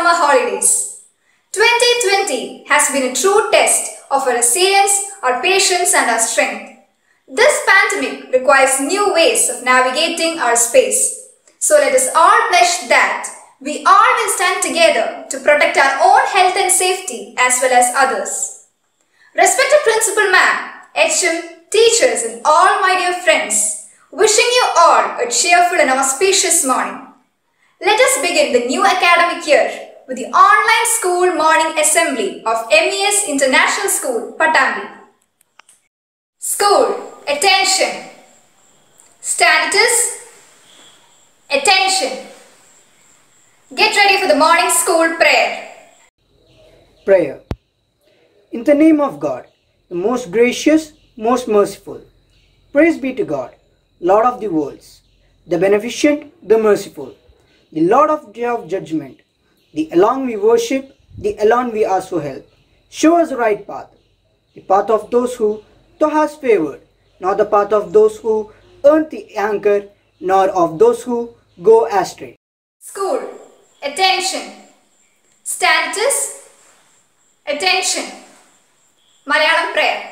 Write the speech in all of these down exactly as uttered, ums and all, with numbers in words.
summer holidays. twenty twenty has been a true test of our resilience, our patience and our strength. This pandemic requires new ways of navigating our space. So let us all pledge that we all will stand together to protect our own health and safety as well as others. Respected Principal Ma'am, H M, teachers and all my dear friends, wishing you all a cheerful and auspicious morning. Let us begin the new academic year with the online school morning assembly of M E S International School, Pattambi. School, attention. Status, attention. Get ready for the morning school prayer. Prayer. In the name of God, the most gracious, most merciful. Praise be to God, Lord of the worlds, the beneficent, the merciful, the Lord of day of judgment. The alone we worship, the alone we ask for help. Show us the right path, the path of those who thou hast favored, not the path of those who earn the anchor, nor of those who go astray. School, attention. Status, attention. Malayalam prayer.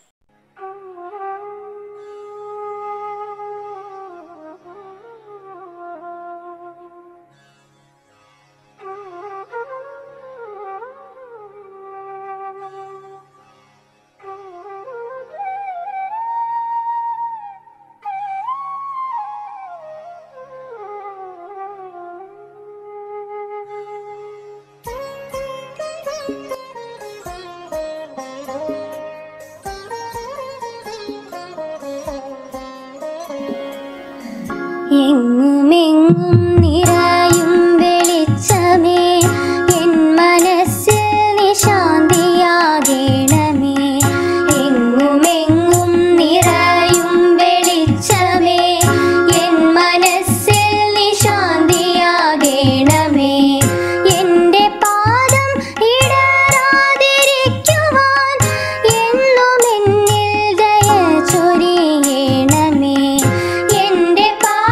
എങ്ങുമെങ്ങും നിറയും വെളിച്ചമേ N മനസ്സിൽ നിശാന്തിയാകണമേ. എങ്ങുമെങ്ങും നിറയും വെളിച്ചമേ N മനസ്സിൽ നിശാന്തിയാകണമേ. എൻ്റെ പാദം ഇടറാതിരിക്കുവാൻ എന്നും എന്നിൽ ദയ ചൊരിയണമേ. എൻ്റെ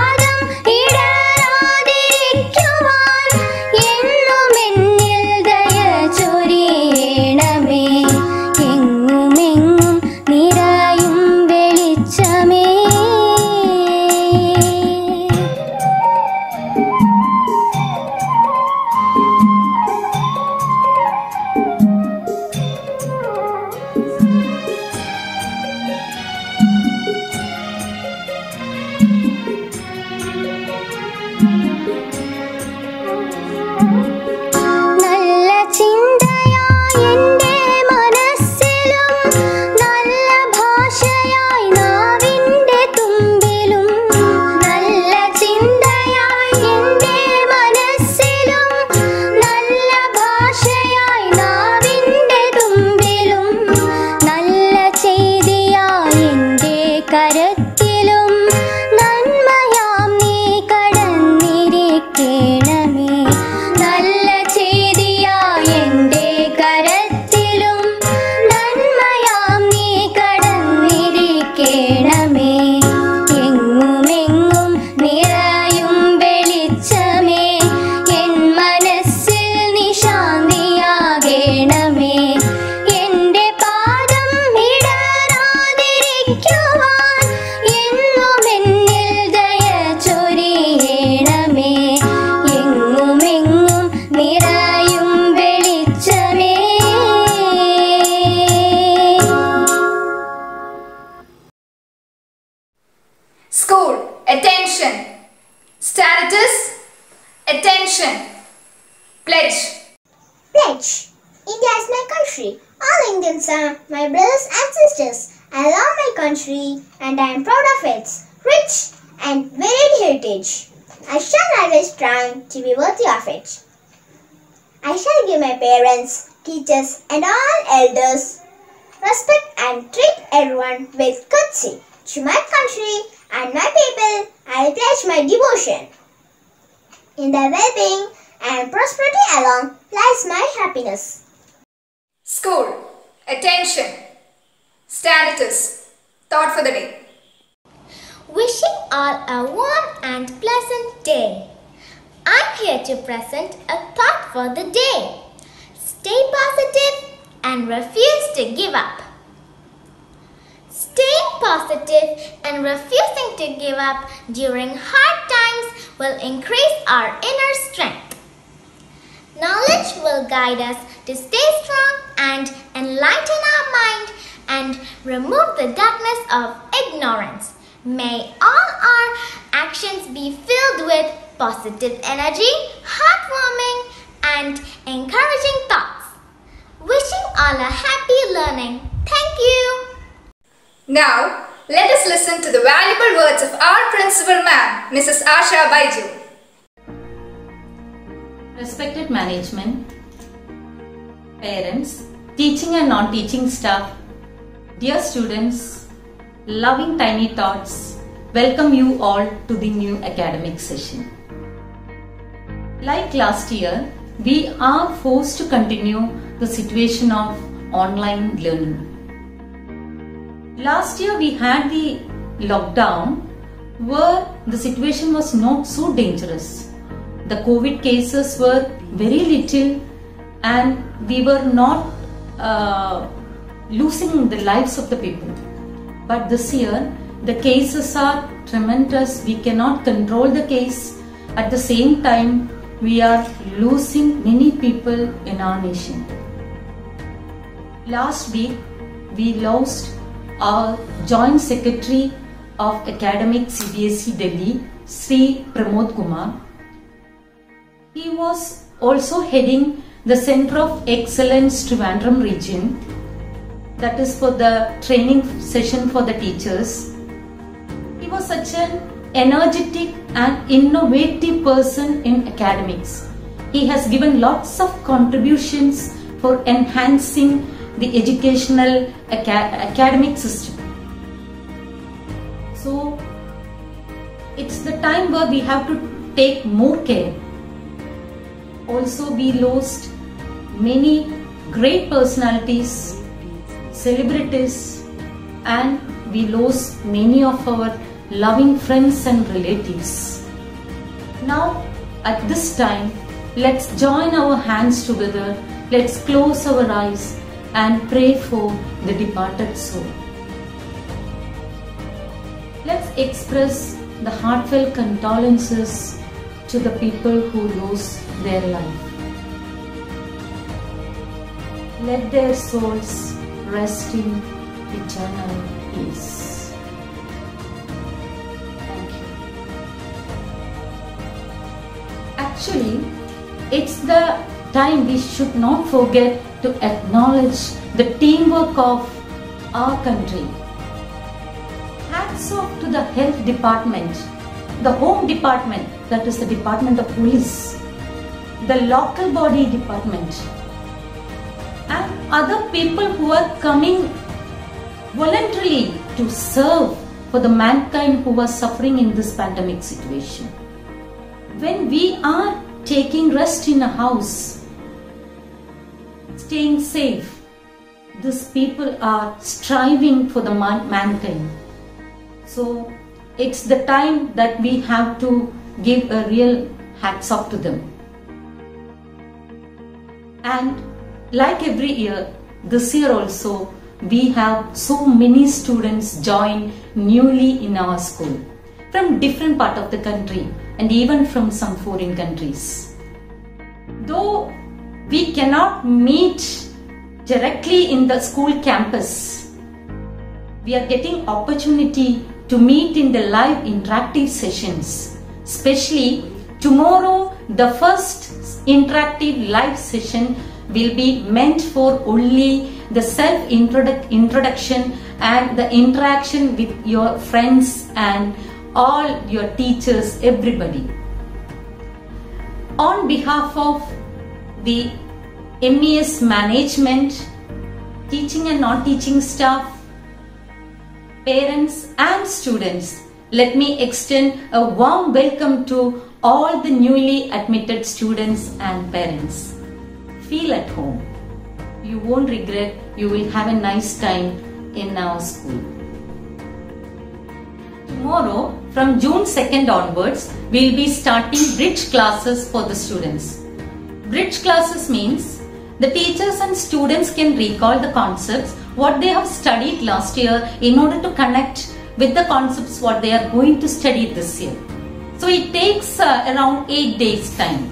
School, attention. Status, attention. Pledge. Pledge. India is my country. All Indians are my brothers and sisters. I love my country and I am proud of its rich and varied heritage. I shall always strive to be worthy of it. I shall give my parents, teachers and all elders respect and treat everyone with courtesy. To my country and my people, I will pledge my devotion. In their well-being and prosperity alone lies my happiness. School, attention. Status, thought for the day. Wishing all a warm and pleasant day. I'm here to present a thought for the day. Stay positive and refuse to give up. Staying positive and refusing to give up during hard times will increase our inner strength. Knowledge will guide us to stay strong and enlighten our mind and remove the darkness of ignorance. May all our actions be filled with positive energy, heartwarming, and encouraging thoughts. Wishing all a happy learning. Thank you. Now, let us listen to the valuable words of our principal ma'am, Missus Asha Baiju. Respected management, parents, teaching and non-teaching staff, dear students, loving tiny thoughts, welcome you all to the new academic session. Like last year, we are forced to continue the situation of online learning. Last year we had the lockdown where the situation was not so dangerous. The COVID cases were very little and we were not uh, losing the lives of the people. But this year the cases are tremendous. We cannot control the case. At the same time, we are losing many people in our nation. Last week we lost our Joint Secretary of Academic C B S E Delhi, Sri Pramod Kumar. He was also heading the Center of Excellence Trivandrum region, that is for the training session for the teachers. He was such an energetic and innovative person in academics. He has given lots of contributions for enhancing the educational aca- academic system. So it's the time where we have to take more care. Also, we lost many great personalities, celebrities, and we lost many of our loving friends and relatives. Now at this time, let's join our hands together, let's close our eyes and pray for the departed soul. Let's express the heartfelt condolences to the people who lost their life. Let their souls rest in eternal peace. Thank you. Actually, it's the time we should not forget to acknowledge the teamwork of our country. Hats off to the health department, the home department, that is the department of police, the local body department, and other people who are coming voluntarily to serve for the mankind who are suffering in this pandemic situation. When we are taking rest in a house, staying safe, these people are striving for the man- mankind. So it's the time that we have to give a real hats off to them. And like every year, this year also, we have so many students join newly in our school from different part of the country and even from some foreign countries. Though we cannot meet directly in the school campus, we are getting opportunity to meet in the live interactive sessions. Especially tomorrow, the first interactive live session will be meant for only the self-introduction and the interaction with your friends and all your teachers, everybody. On behalf of the M E S management, teaching and non-teaching staff, parents and students, let me extend a warm welcome to all the newly admitted students and parents. Feel at home. You won't regret. You will have a nice time in our school. Tomorrow, from June second onwards, we will be starting bridge classes for the students. Bridge classes means the teachers and students can recall the concepts what they have studied last year in order to connect with the concepts what they are going to study this year. So it takes uh, around eight days time.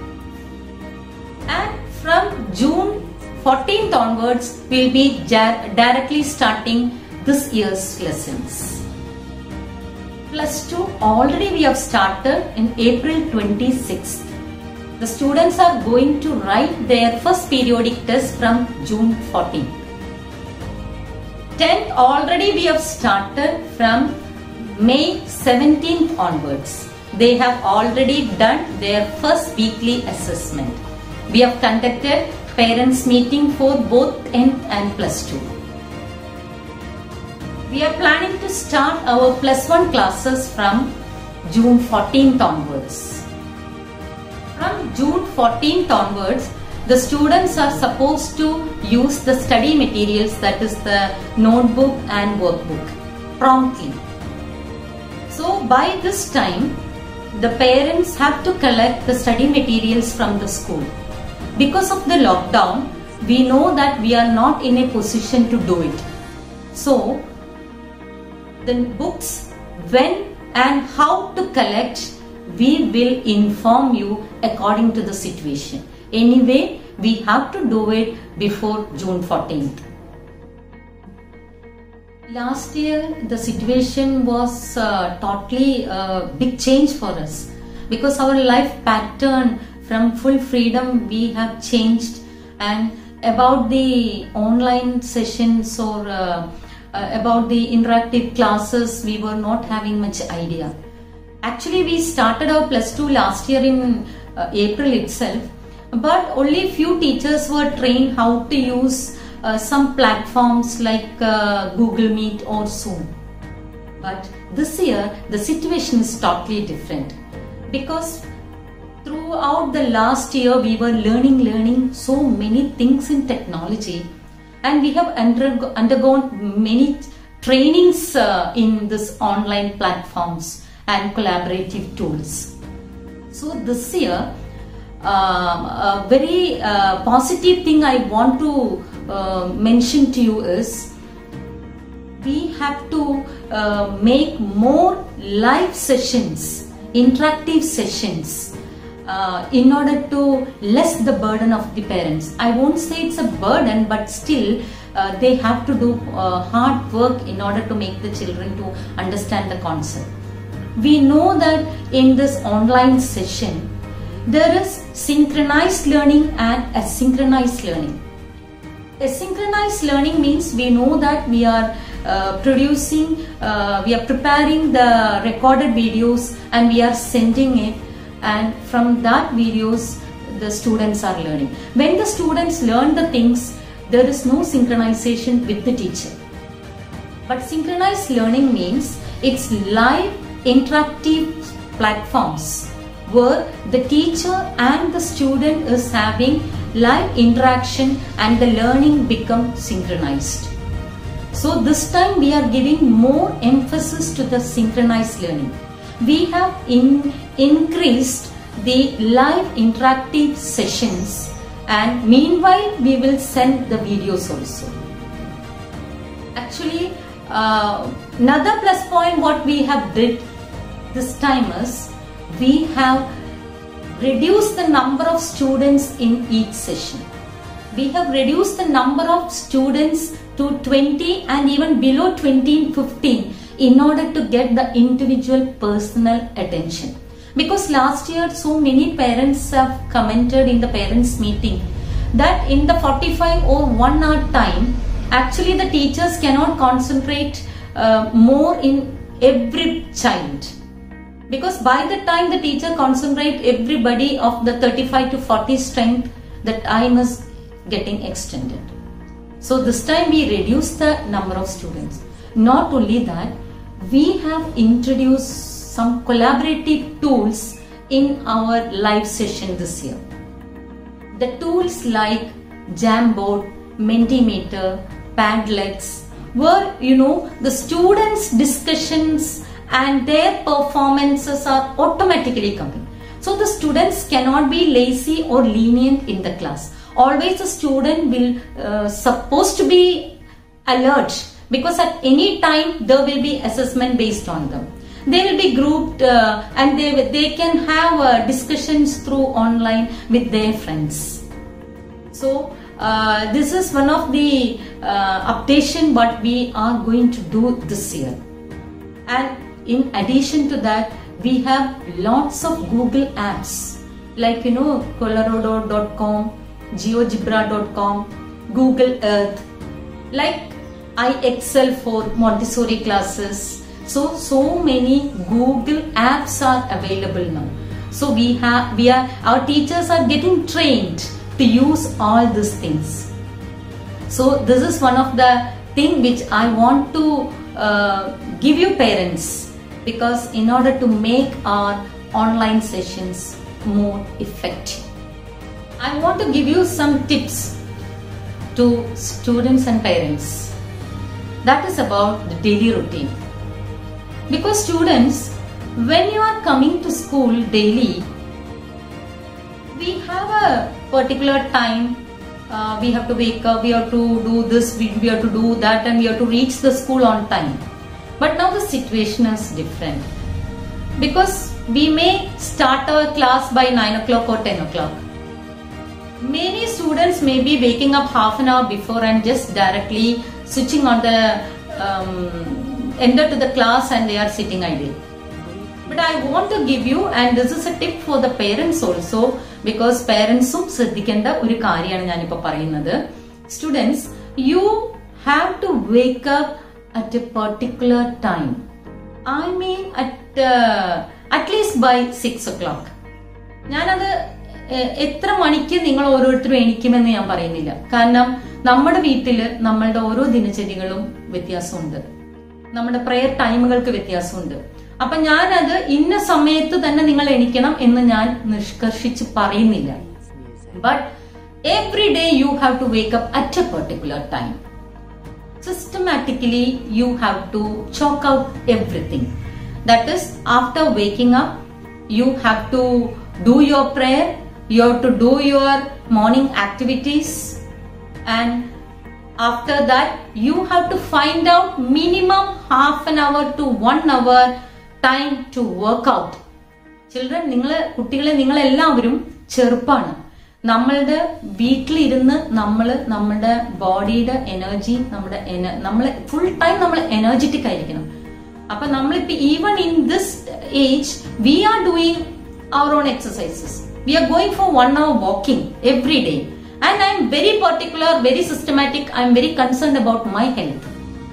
And from June fourteenth onwards, we will be directly starting this year's lessons. Plus two, already we have started in April twenty-sixth. The students are going to write their first periodic test from June fourteenth. tenth, already we have started from May seventeenth onwards. They have already done their first weekly assessment. We have conducted parents meeting for both tenth and plus two. We are planning to start our plus one classes from June fourteenth onwards. From June fourteenth onwards, the students are supposed to use the study materials, that is the notebook and workbook, promptly. So by this time, the parents have to collect the study materials from the school. Because of the lockdown, we know that we are not in a position to do it. So the books, when and how to collect, we will inform you according to the situation. Anyway, we have to do it before June fourteenth. Last year, the situation was uh, totally a big change for us, because our life pattern from full freedom we have changed, and about the online sessions or uh, uh, about the interactive classes, we were not having much idea. Actually, we started our plus two last year in uh, April itself, but only few teachers were trained how to use uh, some platforms like uh, Google Meet or Zoom. But this year, the situation is totally different, because throughout the last year, we were learning, learning so many things in technology, and we have undergo undergone many trainings uh, in this online platforms and collaborative tools. So this year, uh, a very uh, positive thing I want to uh, mention to you is, we have to uh, make more live sessions, interactive sessions, Uh, in order to less the burden of the parents. I won't say it's a burden, but still uh, they have to do uh, hard work in order to make the children to understand the concept. We know that in this online session, there is synchronized learning and asynchronized learning. Asynchronized learning means we know that we are uh, producing, uh, we are preparing the recorded videos and we are sending it, and from that videos the students are learning. When the students learn the things, there is no synchronization with the teacher. But synchronized learning means it's live interactive platforms where the teacher and the student is having live interaction and the learning becomes synchronized. So this time we are giving more emphasis to the synchronized learning. We have in, increased the live interactive sessions, and meanwhile we will send the videos also. Actually, uh, another plus point what we have did this time is, we have reduced the number of students in each session. We have reduced the number of students to twenty and even below twenty and fifteen in order to get the individual personal attention. Because last year so many parents have commented in the parents meeting that in the forty-five or one hour time, actually the teachers cannot concentrate uh, more in every child. Because by the time the teacher concentrate everybody of the thirty-five to forty strength, the time is getting extended. So this time we reduce the number of students. Not only that, we have introduced some collaborative tools in our live session this year. The tools like Jamboard, Mentimeter, Padlets, where you know the students' discussions and their performances are automatically coming. So the students cannot be lazy or lenient in the class. Always the student will uh, supposed to be alert, because at any time there will be assessment based on them. They will be grouped uh, and they, they can have uh, discussions through online with their friends. So uh, this is one of the uh, updation what we are going to do this year. And in addition to that, we have lots of Google apps like, you know, Colorado dot com, GeoGebra dot com, Google Earth, like I Excel for Montessori classes. So, so many Google apps are available now. So we have, we are, our teachers are getting trained to use all these things. So this is one of the thing which I want to uh, give you parents, because in order to make our online sessions more effective, I want to give you some tips to students and parents. That is about the daily routine. Because students, when you are coming to school daily, we have a particular time. Uh, we have to wake up, we have to do this, we, we have to do that, and we have to reach the school on time. But now the situation is different, because we may start our class by nine o'clock or ten o'clock. Many students may be waking up half an hour before and just directly switching on the um, enter to the class, and they are sitting idle. But I want to give you, and this is a tip for the parents also, because parents um ശ്രദ്ധിക്കേണ്ട ഒരു കാര്യമാണ് ഞാൻ ഇപ്പോൾ പറയുന്നത്. Students, you have to wake up at a particular time. I mean at uh, at least by six o'clock. ഞാനത് എത്ര മണിക്ക് നിങ്ങൾ ഓരോരുത്തരും എണീക്കുമെന്ന് ഞാൻ പറയുന്നില്ല. കാരണം നമ്മുടെ വീട്ടില് നമ്മളുടെ ഓരോ ദിനചര്യകളും വ്യത്യാസമുണ്ട്, നമ്മുടെ പ്രയർ ടൈമുകൾക്ക് വ്യത്യാസമുണ്ട്. അപ്പൊ ഞാനത് ഇന്ന സമയത്ത് തന്നെ നിങ്ങൾ എണീക്കണം എന്ന് ഞാൻ നിഷ്കർഷിച്ച് പറയുന്നില്ല. But every day you have to wake up at a particular time. Systematically you have to chalk out everything. That is, after waking up, you have to do your prayer, you have to do your morning activities, and after that you have to find out minimum half an hour to one hour time to work out. Children, നിങ്ങളെ കുട്ടികളെ നിങ്ങളെല്ലാവരും ചെറുപ്പാണ്. നമ്മളുടെ വീട്ടിലിരുന്ന് നമ്മൾ നമ്മുടെ ബോഡിയുടെ energy, നമ്മുടെ നമ്മൾ ഫുൾ ടൈം നമ്മൾ എനർജറ്റിക് ആയിരിക്കണം. അപ്പൊ നമ്മളിപ്പോ even in this age we are doing hour on exercises. We are going for one hour walking every day, and I'm very particular, very systematic. I'm very concerned about my health.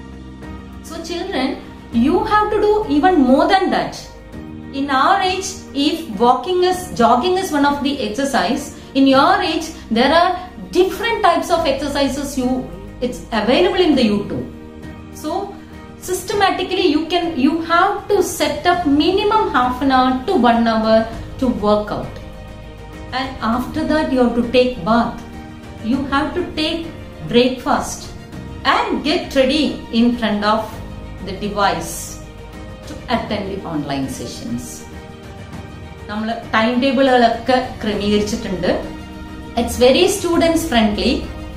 So children, you have to do even more than that. In our age, if walking is, jogging is one of the exercise, in your age there are different types of exercises. You, it's available in the YouTube. So systematically you can, you have to set up minimum half an hour to one hour to work out, and after that you have to take bath, you have to take breakfast and get ready in front of the device to attend the online sessions. നമ്മൾ time ടേബിളുകളൊക്കെ ക്രമീകരിച്ചിട്ടുണ്ട്. It's very students friendly.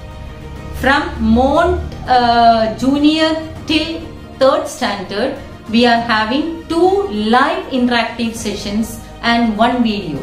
From Mont junior till third standard we are having two live interactive sessions and one video,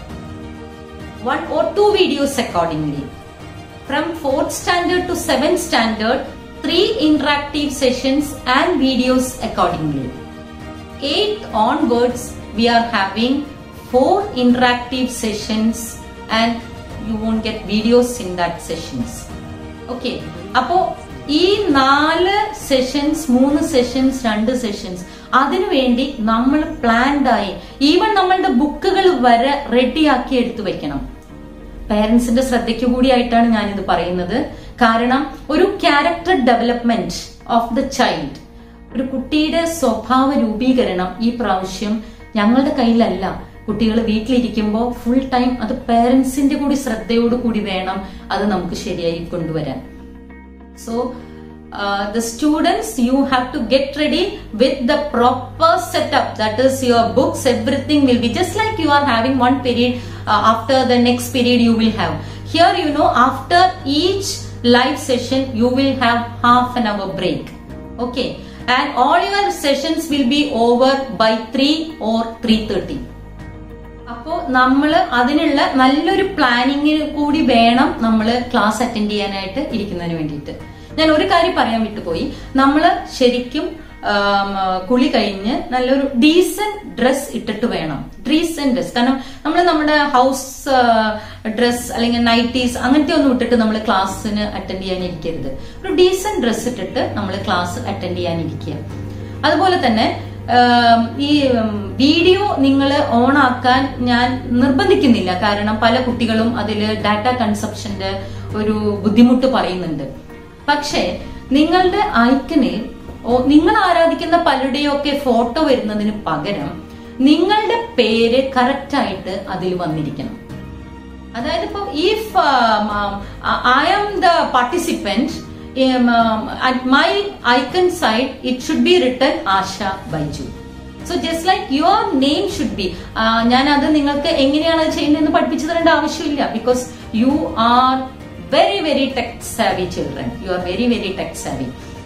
one or two videos accordingly. From fourth standard to seventh standard, three interactive sessions and videos accordingly. eighth onwards, we are having four interactive sessions and you won't get videos in that sessions. Okay, appo ee നാല് sessions, മൂന്ന് sessions, രണ്ട് sessions, അതിനുവേണ്ടി നമ്മൾ planned ആയി even നമ്മളുടെ ബുക്കുകൾ വരെ റെഡിയാക്കി എടുത്തു വെക്കണം. പേരൻസിന്റെ ശ്രദ്ധയ്ക്ക് കൂടിയായിട്ടാണ് ഞാനിത് പറയുന്നത്. കാരണം ഒരു character development of the child, ഒരു കുട്ടിയുടെ സ്വഭാവ രൂപീകരണം ഈ പ്രാവശ്യം ഞങ്ങളുടെ കയ്യിലല്ല. കുട്ടികൾ വീട്ടിലിരിക്കുമ്പോൾ ഫുൾ ടൈം അത് പേരൻസിന്റെ കൂടി ശ്രദ്ധയോട് കൂടി വേണം അത് നമുക്ക് ശരിയായി കൊണ്ടുവരാൻ. So Uh, the students, you have to get ready with the proper setup. That is, your books, everything will be just like you are having one period. Uh, after the next period you will have. Here, you know, after each live session you will have half an hour break. Okay, and all your sessions will be over by three or three thirty. അപ്പോൾ നമ്മൾ അതിനുള്ള നല്ലൊരു പ്ലാനിങ്ങിന് കൂടി വേണം നമ്മൾ class attend ചെയ്യാനായിട്ട് ഇരിക്കുന്നതിന് വേണ്ടിയിട്ട്. ഞാൻ ഒരു കാര്യം പറയാൻ വിട്ടുപോയി. നമ്മൾ ശരിക്കും കുളി കഴിഞ്ഞ് നല്ലൊരു ഡീസന്റ് ഡ്രസ് ഇട്ടിട്ട് വേണം. ഡീസന്റ് ഡ്രസ്, കാരണം നമ്മൾ നമ്മുടെ ഹൗസ് ഡ്രസ് അല്ലെങ്കിൽ നൈറ്റീസ് അങ്ങനത്തെ ഒന്നും ഇട്ടിട്ട് നമ്മൾ ക്ലാസ്സിന് അറ്റൻഡ് ചെയ്യാനിരിക്കരുത്. ഒരു ഡീസന്റ് ഡ്രസ് ഇട്ടിട്ട് നമ്മൾ ക്ലാസ് അറ്റൻഡ് ചെയ്യാനിരിക്കുക. അതുപോലെ തന്നെ ഈ വീഡിയോ നിങ്ങൾ ഓൺ ആക്കാൻ ഞാൻ നിർബന്ധിക്കുന്നില്ല, കാരണം പല കുട്ടികളും അതിൽ ഡാറ്റ കൺസപ്ഷന്റെ ഒരു ബുദ്ധിമുട്ട് പറയുന്നുണ്ട്. പക്ഷേ നിങ്ങളുടെ ഐക്കണിൽ നിങ്ങൾ ആരാധിക്കുന്ന പലരുടെയും ഒക്കെ ഫോട്ടോ വരുന്നതിന് പകരം നിങ്ങളുടെ പേര് കറക്റ്റ് ആയിട്ട് അതിൽ വന്നിരിക്കണം. അതായത് ഇപ്പൊ if I am the participant, at my icon side it should be written Asha Baiju. So just like your name should be, ഞാൻ അത് നിങ്ങൾക്ക് എങ്ങനെയാണ് ചെയ്യുന്നതെന്ന് പഠിപ്പിച്ചു തരേണ്ട ആവശ്യമില്ല. Because you are very very tech savvy children, you are very very tech savvy.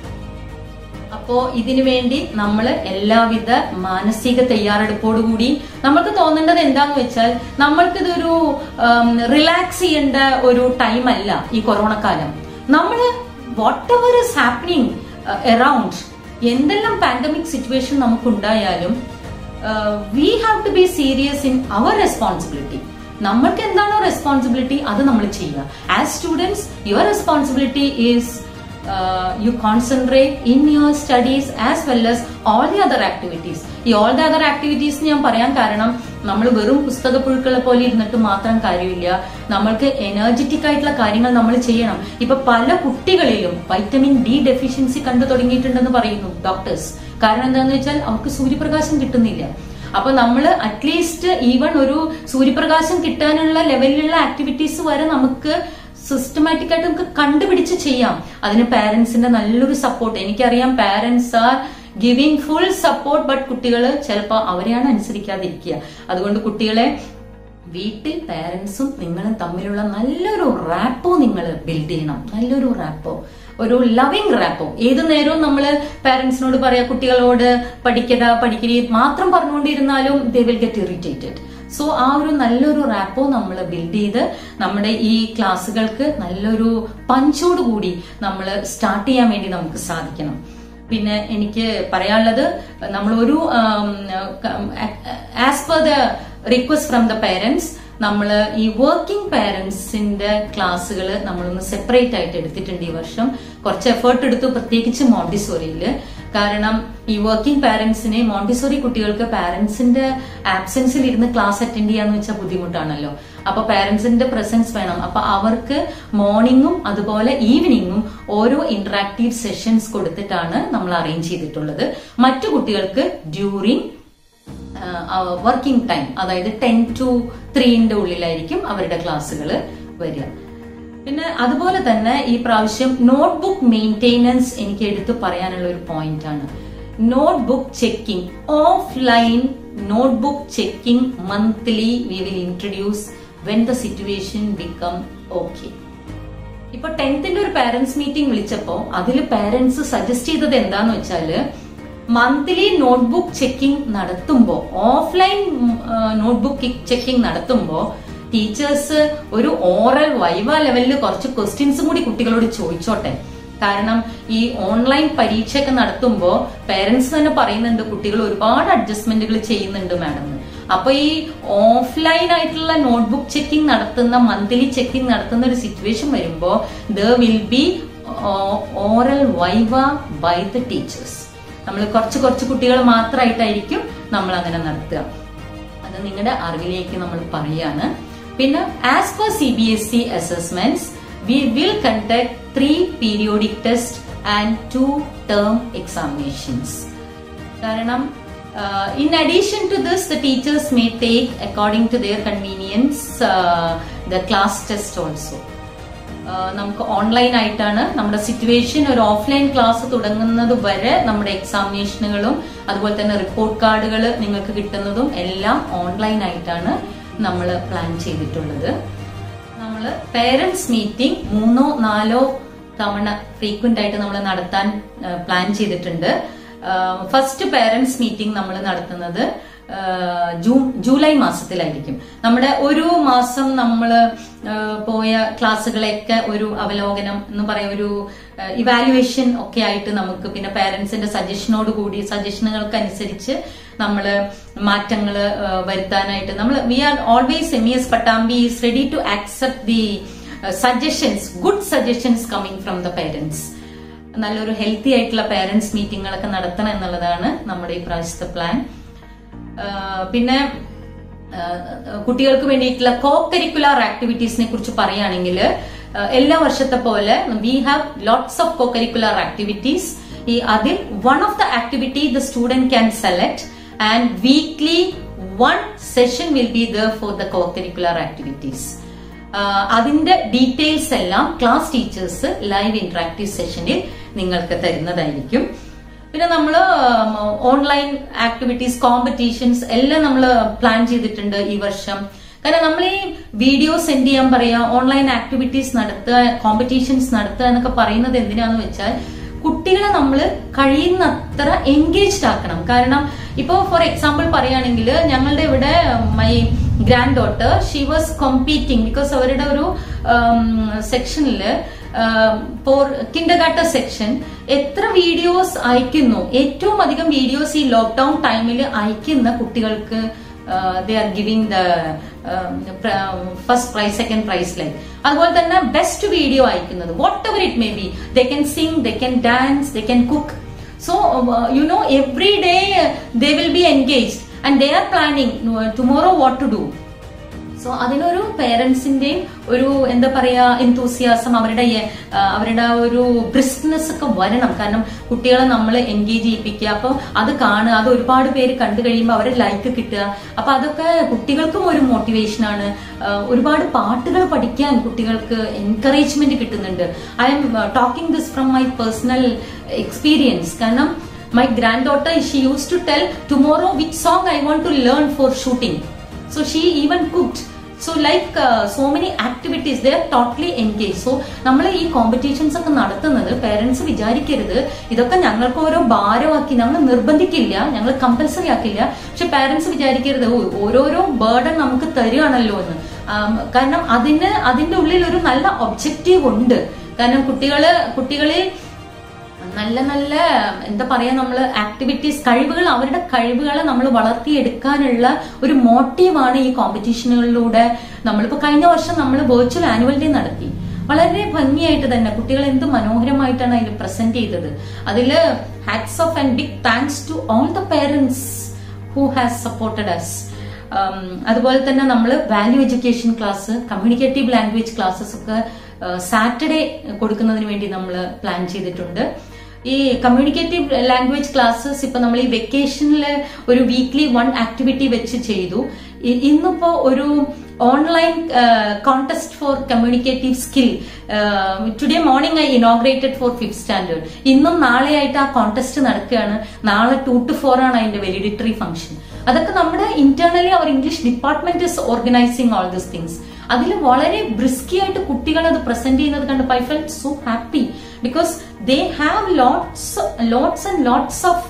അപ്പോ ഇതിനു വേണ്ടി നമ്മൾ എല്ലാവിധ മാനസിക തയ്യാറെടുപ്പോടുകൂടി നമ്മൾക്ക് തോന്നേണ്ടത് എന്താന്ന് വെച്ചാൽ, നമ്മൾക്കിതൊരു റിലാക്സ് ചെയ്യേണ്ട ഒരു ടൈം അല്ല ഈ കൊറോണ കാലം. നമ്മള് whatever is happening uh, around, എന്തെല്ലാം പാൻഡമിക് സിറ്റുവേഷൻ നമുക്കുണ്ടായാലും we have to be serious in our responsibility. നമ്മൾക്ക് എന്താണോ റെസ്പോൺസിബിലിറ്റി അത് നമ്മൾ ചെയ്യുക. As students, your responsibility is you concentrate in your studies as well as all the other activities. ഈ all the other activities ഞാൻ പറയാൻ കാരണം, നമ്മൾ വെറും പുസ്തക പുഴുക്കളെ പോലെ ഇരുന്നിട്ട് മാത്രം കാര്യമില്ല. നമ്മൾക്ക് എനർജറ്റിക് ആയിട്ടുള്ള കാര്യങ്ങൾ നമ്മൾ ചെയ്യണം. ഇപ്പൊ പല കുട്ടികളിലും വൈറ്റമിൻ ഡി ഡെഫിഷ്യൻസി കണ്ടു തുടങ്ങിയിട്ടുണ്ടെന്ന് പറയുന്നു ഡോക്ടേഴ്സ്. കാരണം എന്താന്ന് വെച്ചാൽ അവർക്ക് സൂര്യപ്രകാശം കിട്ടുന്നില്ല. അപ്പൊ നമ്മൾ അറ്റ്ലീസ്റ്റ് ഈവൺ ഒരു സൂര്യപ്രകാശം കിട്ടാനുള്ള ലെവലിലുള്ള ആക്ടിവിറ്റീസ് വരെ നമുക്ക് സിസ്റ്റമാറ്റിക് ആയിട്ട് നമുക്ക് കണ്ടുപിടിച്ച് ചെയ്യാം. അതിന് പാരന്റ്സിന്റെ നല്ലൊരു സപ്പോർട്ട്. എനിക്കറിയാം parents are giving full support, but കുട്ടികൾ ചിലപ്പോൾ അവരെയാണ് അനുസരിക്കാതിരിക്കുക. അതുകൊണ്ട് കുട്ടികളെ വീട്ടിൽ പാരന്റ്സും നിങ്ങളും തമ്മിലുള്ള നല്ലൊരു റാപ്പോ നിങ്ങൾ ബിൽഡ് ചെയ്യണം. നല്ലൊരു റാപ്പോ, ഒരു ലവിങ് റാപ്പോ. ഏതു നേരവും നമ്മള് പാരന്റ്സിനോട് പറയാ കുട്ടികളോട് പഠിക്കട പഠിക്കരി മാത്രം പറഞ്ഞുകൊണ്ടിരുന്നാലും they will get irritated. So ആ ഒരു നല്ലൊരു റാപ്പോ നമ്മൾ ബിൽഡ് ചെയ്ത് നമ്മുടെ ഈ ക്ലാസ്സുകൾക്ക് നല്ലൊരു പഞ്ചോട് കൂടി നമ്മൾ സ്റ്റാർട്ട് ചെയ്യാൻ വേണ്ടി നമുക്ക് സാധിക്കണം. പിന്നെ എനിക്ക് പറയാനുള്ളത്, നമ്മൾ ഒരു as per the request from the parents, നമ്മൾ ഈ വർക്കിംഗ് പാരന്റ്സിന്റെ ക്ലാസ്സുകൾ നമ്മളൊന്ന് സെപ്പറേറ്റ് ആയിട്ട് എടുത്തിട്ടുണ്ട് ഈ വർഷം. കുറച്ച് എഫേർട്ട് എടുത്തു, പ്രത്യേകിച്ച് മോണ്ടിസോറിയില്. കാരണം ഈ വർക്കിംഗ് പാരന്റ്സിനെ, മോണ്ടിസോറി കുട്ടികൾക്ക് പാരന്റ്സിന്റെ ആബ്സെൻസിൽ ഇരുന്ന് ക്ലാസ് അറ്റൻഡ് ചെയ്യാന്ന് വെച്ചാൽ ബുദ്ധിമുട്ടാണല്ലോ. അപ്പൊ പാരന്റ്സിന്റെ പ്രസൻസ് വേണം. അപ്പൊ അവർക്ക് മോർണിംഗും അതുപോലെ ഈവനിങ്ങും ഓരോ ഇന്ററാക്റ്റീവ് സെഷൻസ് കൊടുത്തിട്ടാണ് നമ്മൾ അറേഞ്ച് ചെയ്തിട്ടുള്ളത്. മറ്റു കുട്ടികൾക്ക് ഡ്യൂറിങ് വർക്കിംഗ് ടൈം, അതായത് ടെൻ ടു ത്രീന്റെ ഉള്ളിലായിരിക്കും അവരുടെ ക്ലാസ്സുകൾ വരിക. പിന്നെ അതുപോലെ തന്നെ ഈ പ്രാവശ്യം നോട്ട്ബുക്ക് മെയിൻറ്റെനൻസ് എനിക്ക് എടുത്തു പറയാനുള്ള ഒരു പോയിന്റ് ആണ്. Notebook checking, offline notebook checking monthly we will introduce when the situation become okay. ഇപ്പൊ ടെൻത്തിന്റെ ഒരു പാരന്റ്സ് മീറ്റിംഗ് വിളിച്ചപ്പോ അതിൽ പാരന്റ്സ് സജസ്റ്റ് ചെയ്തത് എന്താന്ന് വെച്ചാല്, മന്ത്ലി നോട്ട്ബുക്ക് ചെക്കിംഗ് നടത്തുമ്പോ, ഓഫ്ലൈൻ നോട്ട്ബുക്ക് ചെക്കിംഗ് നടത്തുമ്പോ ടീച്ചേഴ്സ് ഒരു ഓറൽ വൈവ ലെവലിൽ കുറച്ച് ക്വസ്റ്റ്യൻസും കൂടി കുട്ടികളോട് ചോദിച്ചോട്ടെ. കാരണം ഈ ഓൺലൈൻ പരീക്ഷയൊക്കെ നടത്തുമ്പോ പേരന്റ്സ് തന്നെ പറയുന്നുണ്ട് കുട്ടികൾ ഒരുപാട് അഡ്ജസ്റ്റ്മെന്റുകൾ ചെയ്യുന്നുണ്ട് മാഡം. അപ്പൊ ഈ ഓഫ്ലൈൻ ആയിട്ടുള്ള നോട്ട്ബുക്ക് ചെക്കിംഗ് നടത്തുന്ന, മന്ത്ലി ചെക്കിംഗ് നടത്തുന്ന ഒരു സിറ്റുവേഷൻ വരുമ്പോ there will be oral viva by the teachers. നമ്മൾ കുറച്ച് കുറച്ച് കുട്ടികൾ മാത്രമായിട്ടായിരിക്കും നമ്മൾ അങ്ങനെ നടത്തുക. അത് നിങ്ങളുടെ അറിവിലേക്ക് നമ്മൾ പറയാണ്. പിന്നെ as per C B S E assessments we will conduct three periodic tests and two term examinations. കാരണം uh, in addition to this, the teachers may take according to their convenience uh, the class test also. നമുക്ക് online ആയിട്ടാണ് നമ്മുടെ situation. ഒരു offline class തുടങ്ങുന്നത് വരെ നമ്മുടെ എക്സാമിനേഷനുകളും അതുപോലെ തന്നെ റിപ്പോർട്ട് കാർഡുകൾ നിങ്ങൾക്ക് കിട്ടുന്നതും എല്ലാം ഓൺലൈൻ ആയിട്ടാണ് നമ്മൾ പ്ലാൻ ചെയ്തിട്ടുള്ളത്. നമ്മൾ പേരന്റ്സ് മീറ്റിംഗ് മൂന്നോ നാലോ തവണ ഫ്രീക്വന്റ് ആയിട്ട് നമ്മൾ നടത്താൻ പ്ലാൻ ചെയ്തിട്ടുണ്ട്. ഫസ്റ്റ് പേരന്റ്സ് മീറ്റിംഗ് നമ്മൾ നടത്തുന്നത് ജൂൺ ജൂലൈ മാസത്തിലായിരിക്കും. നമ്മുടെ ഒരു മാസം നമ്മൾ പോയ ക്ലാസ്സുകളെയൊക്കെ ഒരു അവലോകനം എന്ന് പറയാം, ഒരു ഇവാലുവേഷൻ ഒക്കെ ആയിട്ട് നമുക്ക് പിന്നെ പേരന്റ്സിന്റെ സജഷനോട് കൂടി സജഷനുകൾക്ക് അനുസരിച്ച് നമ്മൾ മാറ്റങ്ങൾ വരുത്താനായിട്ട് നമ്മൾ we are always M E S Pattambi is ready to accept the suggestions, good suggestions coming from the parents. നല്ലൊരു ഹെൽത്തി ആയിട്ടുള്ള പേരന്റ്സ് മീറ്റിങ്ങുകളൊക്കെ നടത്തണം എന്നുള്ളതാണ് നമ്മുടെ ഈ പ്രാവശ്യത്തെ പ്ലാൻ. പിന്നെ കുട്ടികൾക്ക് വേണ്ടിയിട്ടുള്ള കോ കരിക്കുലർ ആക്ടിവിറ്റീസിനെ കുറിച്ച് പറയുകയാണെങ്കിൽ എല്ലാ വർഷത്തെ പോലെ we have lots of co curricular activities. ഈ അതിൽ one of the activity the student can select and weekly one session will be there for the co curricular activities. അതിന്റെ ഡീറ്റെയിൽസ് എല്ലാം ക്ലാസ് ടീച്ചേഴ്സ് ലൈവ് ഇന്ററാക്റ്റീവ് സെഷനിൽ നിങ്ങൾക്ക് തരുന്നതായിരിക്കും. പിന്നെ നമ്മൾ online activities, competitions എല്ലാം നമ്മൾ പ്ലാൻ ചെയ്തിട്ടുണ്ട് ഈ വർഷം. കാരണം നമ്മൾ ഈ വീഡിയോ സെൻഡ് ചെയ്യാൻ പറയാ, ഓൺലൈൻ ആക്ടിവിറ്റീസ് നടത്തുക, കോമ്പറ്റീഷൻസ് നടത്തുക എന്നൊക്കെ പറയുന്നത് എന്തിനാന്ന് വെച്ചാൽ കുട്ടികളെ നമ്മൾ കഴിയുന്നത്ര എൻഗേജ്ഡ് ആക്കണം. കാരണം ഇപ്പോ ഫോർ എക്സാമ്പിൾ പറയുകയാണെങ്കിൽ ഞങ്ങളുടെ ഇവിടെ my granddaughter she was competing because അവരുടെ ഒരു സെക്ഷനില് ഫോർ കിൻഡർഗാർട്ടൻ സെക്ഷൻ എത്ര വീഡിയോസ് അയക്കുന്നു, ഏറ്റവും അധികം വീഡിയോസ് ഈ ലോക്ക്ഡൌൺ ടൈമിൽ അയക്കുന്ന കുട്ടികൾക്ക് they are giving the first prize, second prize like. അതുപോലെ തന്നെ ബെസ്റ്റ് വീഡിയോ അയക്കുന്നത് whatever it may be, they can sing, they can dance, they can cook. So you know every day they will be engaged and they are planning tomorrow what to do. So അതിനൊരു പേരൻസിന്റെയും ഒരു എന്താ പറയാ എന്തൂസിയാസം, അവരുടെ അവരുടെ ഒരു ബ്രിസ്ക്നെസ് ഒക്കെ വരണം. കാരണം കുട്ടികളെ നമ്മൾ എൻഗേജ് ചെയ്യിപ്പിക്കുക, അപ്പൊ അത് കാണുക, അത് ഒരുപാട് പേര് കണ്ടു കഴിയുമ്പോൾ അവരെ ലൈക്ക് കിട്ടുക. അപ്പൊ അതൊക്കെ കുട്ടികൾക്കും ഒരു മോട്ടിവേഷൻ ആണ്. ഒരുപാട് പാട്ടുകൾ പഠിക്കാൻ കുട്ടികൾക്ക് എൻകറേജ്മെന്റ് കിട്ടുന്നുണ്ട്. I'm talking this from my personal experience. കാരണം my granddaughter she use to tell tomorrow which song I want to learn for shooting. So she even cooked. So like uh, so many activities, they are totally engaged. So നമ്മൾ ഈ competitions ഒക്കെ നടത്തുന്നത് parents വിചാരിക്കരുത് ഇതൊക്കെ ഞങ്ങൾക്ക് ഓരോ ഭാരമാക്കി, നമ്മൾ നിർബന്ധിക്കില്ല, ഞങ്ങൾ കമ്പൽസറി ആക്കില്ല. പക്ഷെ പേരൻസ് വിചാരിക്കരുത് ഓരോരോ ബേർഡൻ നമുക്ക് തരുകയാണല്ലോ എന്ന്. കാരണം അതിന് അതിന്റെ ഉള്ളിൽ ഒരു നല്ല ഒബ്ജക്റ്റീവ് ഉണ്ട്. കാരണം കുട്ടികള് കുട്ടികളിൽ നല്ല നല്ല എന്താ പറയാ നമ്മൾ ആക്ടിവിറ്റീസ്, കഴിവുകൾ, അവരുടെ കഴിവുകളെ നമ്മൾ വളർത്തിയെടുക്കാനുള്ള ഒരു മോട്ടീവാണ് ഈ കോമ്പറ്റീഷനുകളിലൂടെ. നമ്മളിപ്പോ കഴിഞ്ഞ വർഷം നമ്മൾ വെർച്വൽ ആനുവൽ ഡേ നടത്തി. വളരെ ഭംഗിയായിട്ട് തന്നെ കുട്ടികൾ എന്ത് മനോഹരമായിട്ടാണ് അതിൽ പ്രസന്റ് ചെയ്തത്. അതില് hats off and big thanks to all the parents who has supported us. അതുപോലെ തന്നെ നമ്മൾ value education class, communicative language classes ഒക്കെ സാറ്റർഡേ കൊടുക്കുന്നതിന് വേണ്ടി നമ്മൾ പ്ലാൻ ചെയ്തിട്ടുണ്ട്. ഈ കമ്മ്യൂണിക്കേറ്റീവ് ലാംഗ്വേജ് ക്ലാസ്സസ് ഇപ്പൊ നമ്മൾ ഈ വെക്കേഷനിൽ ഒരു വീക്ക്ലി വൺ ആക്ടിവിറ്റി വെച്ച് ചെയ്തു. ഇന്നിപ്പോ ഒരു online contest for communicative skill today morning I inaugurated for fifth standard. ഇന്നും നാളെയായിട്ട് ആ കോntest നടക്കുകയാണ്. നാളെ ടു ടു ഫോർ ആണ് അതിന്റെ വെലിഡിറ്ററി ഫംഗ്ഷൻ. അതൊക്കെ നമ്മുടെ internally our English department is organizing all this things. അതിൽ വളരെ ബ്രിസ്കി ആയിട്ട് കുട്ടികൾ അത് പ്രസന്റ് ചെയ്യുന്നത് കണ്ടപ്പോൾ I felt so happy because they have lots lots and lots of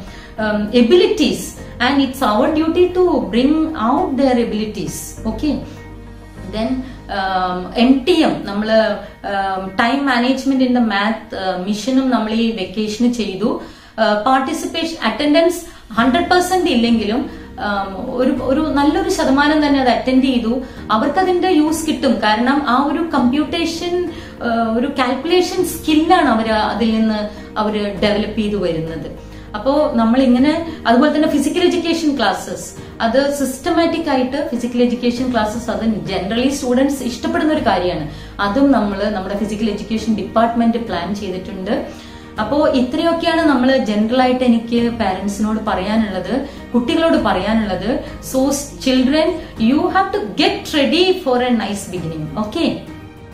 abilities and it's our duty to bring out their abilities. Okay, then um, M T M നമ്മള് time management in the math മിഷനും നമ്മൾ ഈ vacation ചെയ്തു. Participation attendance hundred percent ഇല്ലെങ്കിലും ഒരു ഒരു നല്ലൊരു ശതമാനം തന്നെ അത് അറ്റൻഡ് ചെയ്തു. അവർക്ക് അതിന്റെ യൂസ് കിട്ടും. കാരണം ആ ഒരു കമ്പ്യൂട്ടേഷൻ ഒരു കാൽക്കുലേഷൻ സ്കില്ലാണ് അവർ അതിൽ നിന്ന് അവര് ഡെവലപ്പ് ചെയ്തു വരുന്നത്. അപ്പോ നമ്മൾ ഇങ്ങനെ, അതുപോലെ തന്നെ ഫിസിക്കൽ എഡ്യൂക്കേഷൻ ക്ലാസ്സസ്, അത് സിസ്റ്റമാറ്റിക് ആയിട്ട് ഫിസിക്കൽ എഡ്യൂക്കേഷൻ ക്ലാസ്സസ് അത് ജനറലി സ്റ്റുഡൻസ് ഇഷ്ടപ്പെടുന്ന ഒരു കാര്യമാണ്. അതും നമ്മൾ നമ്മുടെ ഫിസിക്കൽ എഡ്യൂക്കേഷൻ ഡിപ്പാർട്ട്മെന്റ് പ്ലാൻ ചെയ്തിട്ടുണ്ട്. അപ്പോ ഇത്രയൊക്കെയാണ് നമ്മൾ ജനറൽ ആയിട്ട് എനിക്ക് പാരന്റ്സിനോട് പറയാനുള്ളത്, കുട്ടികളോട് പറയാനുള്ളത്. So children, you have to get ready for a nice beginning. Okay,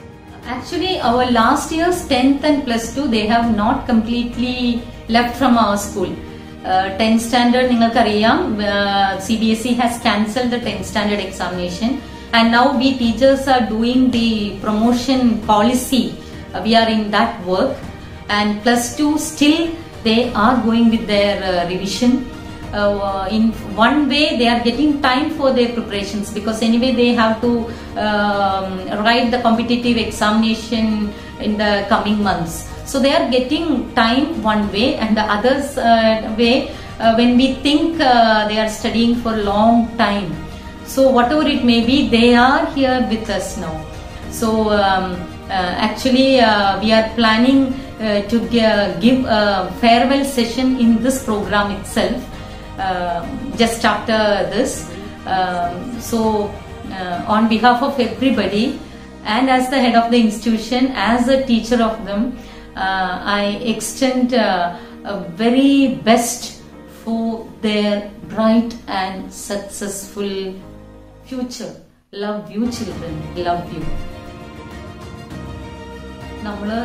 Actually, our last year's tenth and plus two, they have not completely left from our school. Uh, tenth standard, uh, C B S E has cancelled the tenth standard examination, and now we teachers are doing the promotion policy. Uh, we are in that work, and plus two still they are going with their uh, revision. Uh, in one way they are getting time for their preparations, because anyway they have to um, write the competitive examination in the coming months. So they are getting time one way, and the others uh, way uh, when we think uh, they are studying for a long time. So whatever it may be, they are here with us now. So um, uh, actually uh, we are planning uh, to give a farewell session in this program itself. Uh, just after this, um, so uh, on behalf of everybody, and as the head of the institution, as a teacher of them, uh, I extend uh, a very best for their bright and successful future. Love you children, love you. നമ്മള്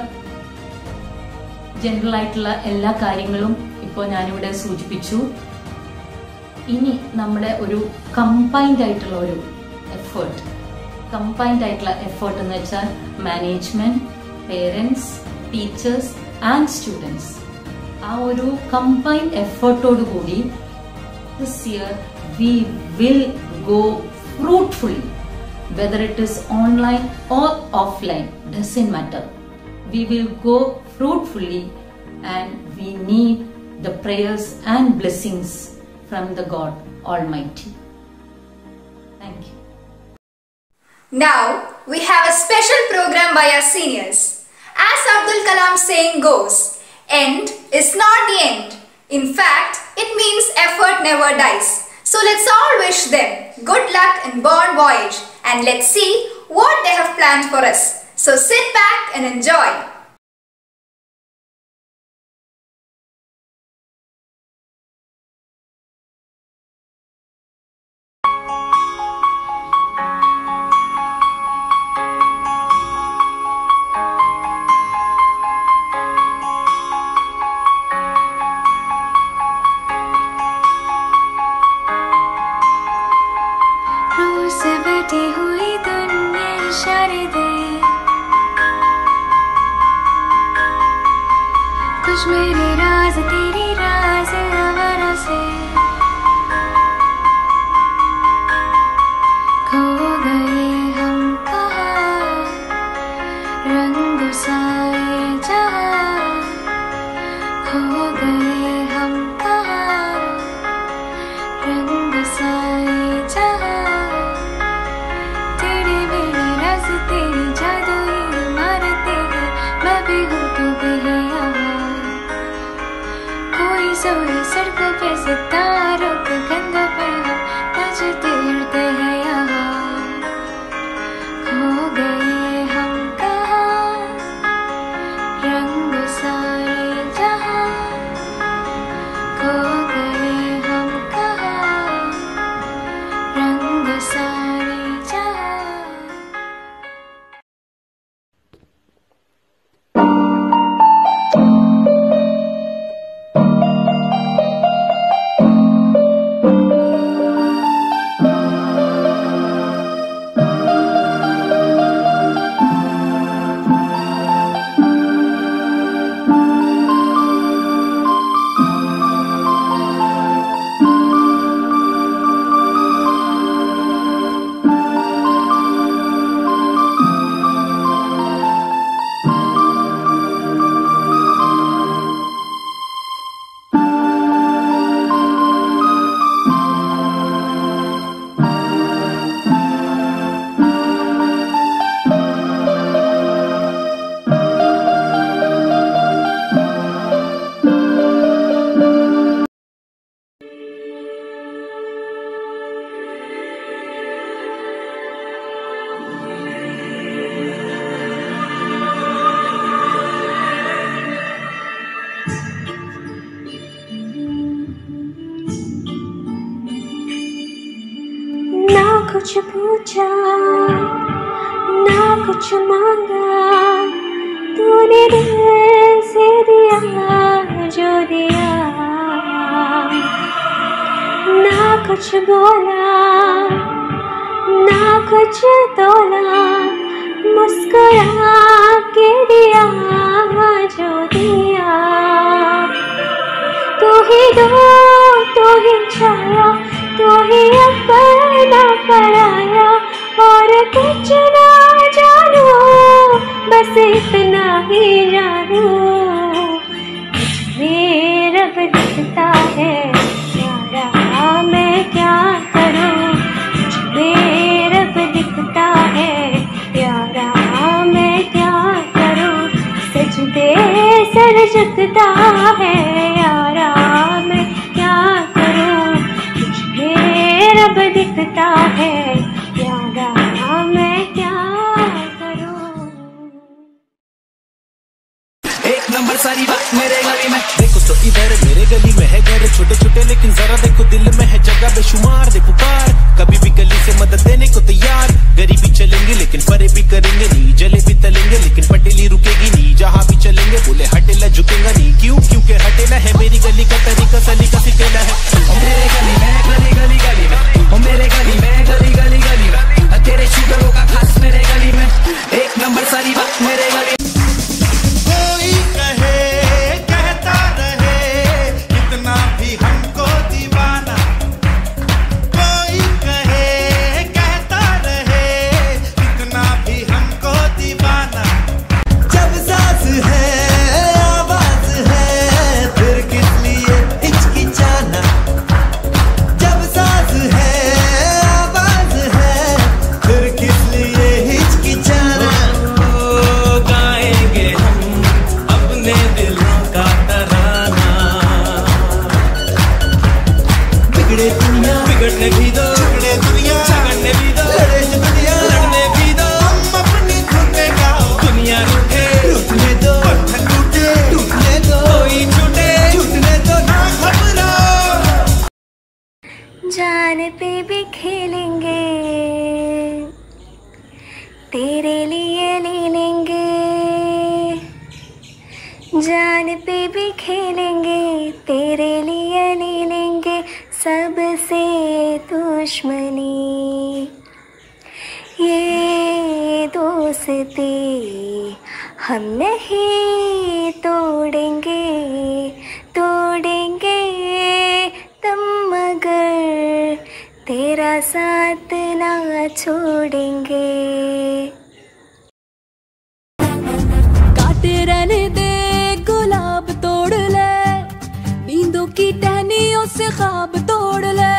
general ആയിട്ടുള്ള എല്ലാ കാര്യങ്ങളും ഇപ്പോൾ ഞാനിവിടെ സൂചിപ്പിച്ചു. ഇനി നമ്മുടെ ഒരു കമ്പൈൻഡ് ആയിട്ടുള്ള ഒരു എഫേർട്ട്, കമ്പൈൻഡ് ആയിട്ടുള്ള എഫേർട്ട് എന്ന് വെച്ചാൽ management, parents, teachers and students, ആ ഒരു കമ്പൈൻഡ് എഫേർട്ടോടു കൂടി this year we will go fruitfully, whether it is online or offline, doesn't matter. We will go fruitfully, and we need the prayers and blessings from the God Almighty. Thank you. Now we have a special program by our seniors. As Abdul Kalam's saying goes, end is not the end. In fact, it means effort never dies. So let's all wish them good luck in Born Voyage, and let's see what they have planned for us. So sit back and enjoy. कुछ मेरे राज तेरी राज आवारा से खो गए हम कहाँ, रंग साए जहाँ खो गए हम कहाँ, रंग साए जहाँ तेरे मेरे राज तेरी जादुई इमारतें हैं, मैं भी हूँ तू भी है यहाँ। कोई सोए सड़कों पे सितारों के कंधों पे हम नाचते उड़ते हैं यहाँ। खो गए हम कहाँ, रंग सारे जहाँ खो गए हम कहाँ, रंग सारे जहाँ। कुछ पूछा ना कुछ मांगा, दिल से दिया जो दिया, ना कुछ बोला ना कुछ तोला, मुस्कुरा के दिया जो दिया। तू ही दो तू ही छाया, तू ही अपना पराया, और कुछ ना जानू बस इतना ही जानू। मुझमें रब दिखता है यारा मैं क्या करूं, मुझमें रब दिखता है यारा मैं क्या करूं। सजदे सर झुकता है यारा मैं क्या करूं, मुझमें रब दिखता है यारा मैं क्या करूं। एक नंबर सारी बात मेरे गली में, देखो तो इधर मेरे गली में है घर छोटे छोटे, लेकिन जरा देखो दिल में है जगह बेशुमार। दे पुकार कभी भी गली से मदद देने को तैयार, गरीबी चलेंगे लेकिन परे भी करेंगे नहीं, जले भी तलेंगे लेकिन पटेली रुकेगी नहीं। जहाँ भी चलेंगे बोले हटेला झुकेगा नहीं, क्यों क्योंकि हटेला है मेरी गली का तरीका, सलीका सिखेला है। ओ मेरे गली में गली गली गली में, ओ मेरे गली में गली गली गली में, तेरे शुगरों का खास मेरे गली में, एक नंबर सारी बात मेरे गली। कोई कहे कहता रहे कितना भी हमको दीवाना, कोई कहे कहता रहे कितना भी हमको दीवाना। जब सांस है आवाज है फिर किस लिए हिचकिचाना, जब सांस है आवाज है फिर किस लिए हिचकिचाना। गाएंगे हम अपने दिलों का तराना, बिगड़े दुनिया बिगड़ने भी दो, बिगड़े दुनिया झगड़ने भी दो, लड़े दुनिया लड़ने भी दो। हम अपनी धुन में गाओ, दुनिया रूठे रूठने दो, बंधन टूटे टूटने दो, कोई छूटे छूटने दो, ना घबराओ। जान पे भी खेलेंगे तेरे लिए ले लेंगे, जान पे भी खेलेंगे तेरे लिए ले लेंगे। सबसे दुश्मनी ये दोस्ती हम नहीं तोड़ेंगे, तोड़ेंगे तुम मगर तेरा साथ ना छोड़ेंगे। काटे रहने दे गुलाब तोड़ ले, नींदों की टहनियों से ख्वाब तोड़ ले।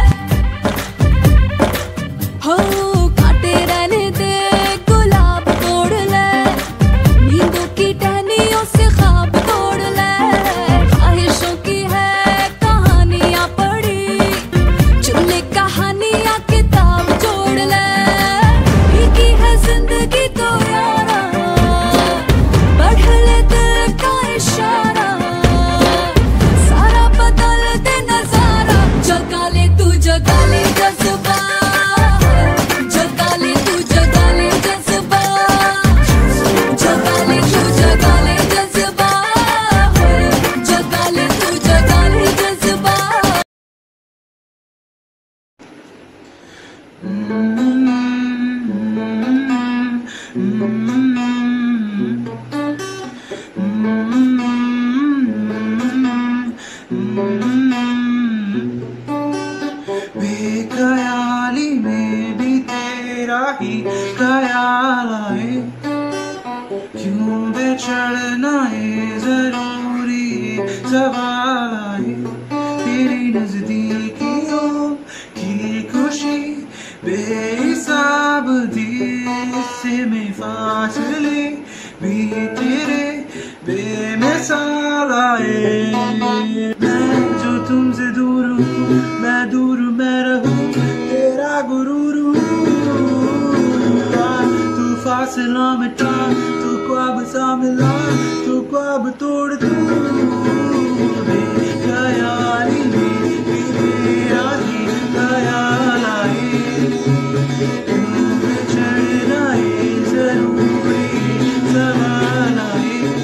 हो काटे रहने दे गुलाब तोड़ ले, नींदों की टहनियों से ख्वाब तोड़ ले। ख्वाहिशों की है कहानियां पढ़ी, चुन ले कहानियां किताब जोड़ ले। की है जिंदगी तो यारा, बढ़ ले दिल का इशारा, सारा बदल दे नजारा। जगा ले तू जगा ले जज्बा, जगा ले तू जगा ले जज्बा, जगा ले तू जगा ले जज्बा, जगा ले तू जगा ले जज्बा। बेख्याली में भी तेरा ही ख्याल आए, क्यों बेचढ़ना ये जरूरी सवाल आए। तेरी नजदीकियों की खुशी बेहिसाब थी, इससे में फासले भी तेरे बेमिसाल आए। मैं जो तुमसे दूर हूँ, मैं दूर मैं रहूँ, तेरा गुरूर हूँ। तू फासला मिटा, तू ख्वाब सा मिला, तू ख्वाब तोड़ दूँ। बेख्याली में भी तेरा ही ख्याल आए, क्यों बेचढ़ना ये जरूरी सवाल आए।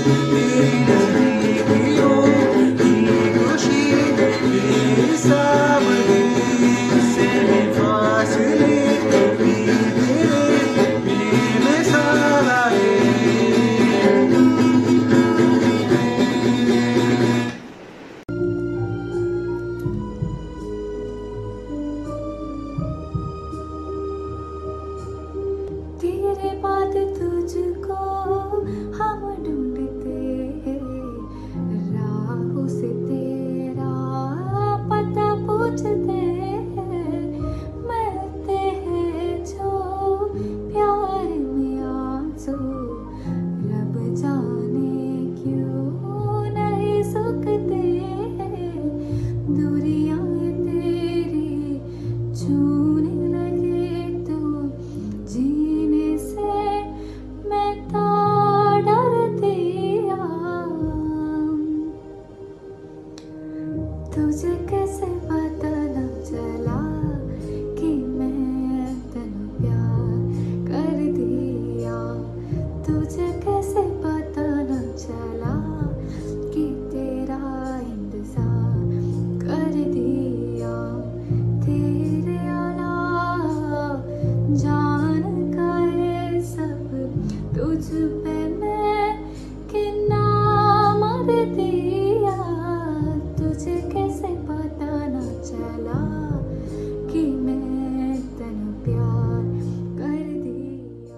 कैसे पता न चला कि तेरा इंतजार कर दिया तेरे अलावा जान का है सब तुझ पे मैं कितना मर दिया तुझे कैसे पता न चला कि मैं तेनु प्यार कर दिया.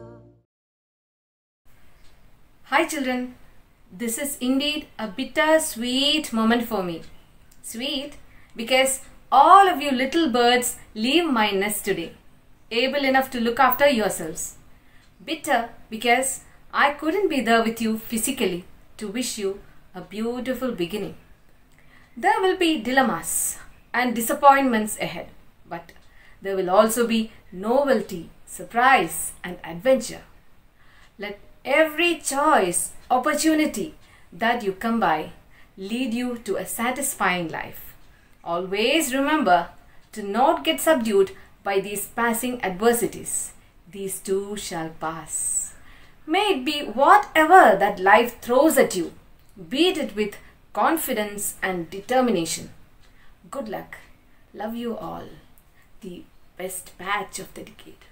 Hi children, this is indeed a bitter-sweet moment for me. Sweet because all of you little birds leave my nest today, able enough to look after yourselves. Bitter because I couldn't be there with you physically to wish you a beautiful beginning. There will be dilemmas and disappointments ahead, but there will also be novelty, surprise and adventure. Let every choice, opportunity that you come by lead you to a satisfying life. Always remember to not get subdued by these passing adversities. These too shall pass. May it be whatever that life throws at you, beat it with confidence and determination. Good luck. Love you all. The best batch of the decade.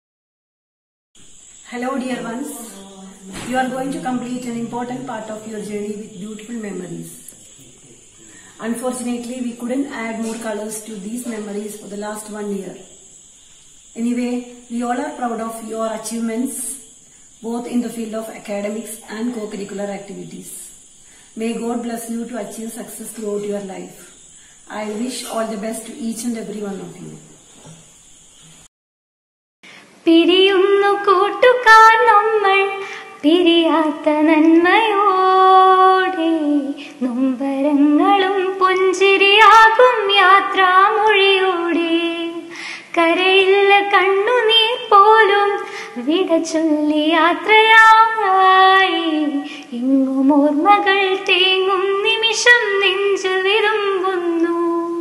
Hello dear ones, you are going to complete an important part of your journey with beautiful memories. Unfortunately, we couldn't add more colors to these memories for the last one year. Anyway, we all are proud of your achievements, both in the field of academics and co-curricular activities. May God bless you to achieve success throughout your life. I wish all the best to each and every one of you. പിരിയുന്നു കൂട്ടുകാർ നമ്മൾ പിരിയാത്ത നന്മയോടെ നൊമ്പരങ്ങളും പുഞ്ചിരിയാകും യാത്രാമൊഴിയോടെ കരയില്ല കണ്ണുനീർ പോലും വിട ചൊല്ലി യാത്രയായി എങ്ങും ഓർമ്മകൾ തേങ്ങും നിമിഷം നെഞ്ചു വിരുമ്പുന്നു.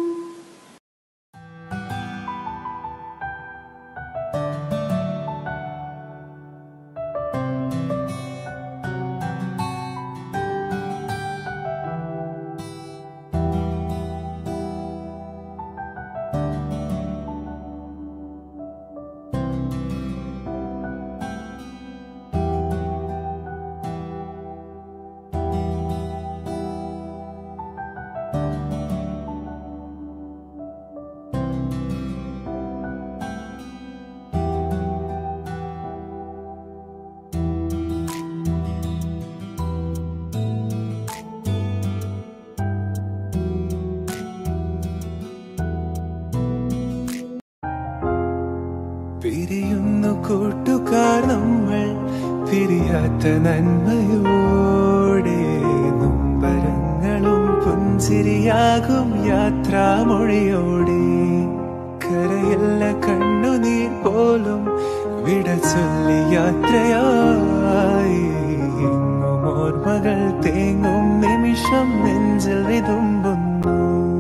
പിരിയുന്നു കൂട്ടുകാർ നമ്മൾ പിരിയാത്ത നന്മയോടെ നൊമ്പരങ്ങളും പുഞ്ചിരിയാകും യാത്രാമൊഴിയോടെ കരയില്ല കണ്ണുനീർ പോലും വിട ചൊല്ലി യാത്രയായി എങ്ങും ഓർമ്മകൾ തേങ്ങും നിമിഷം നെഞ്ചിൽ വിതുമ്പുന്നു.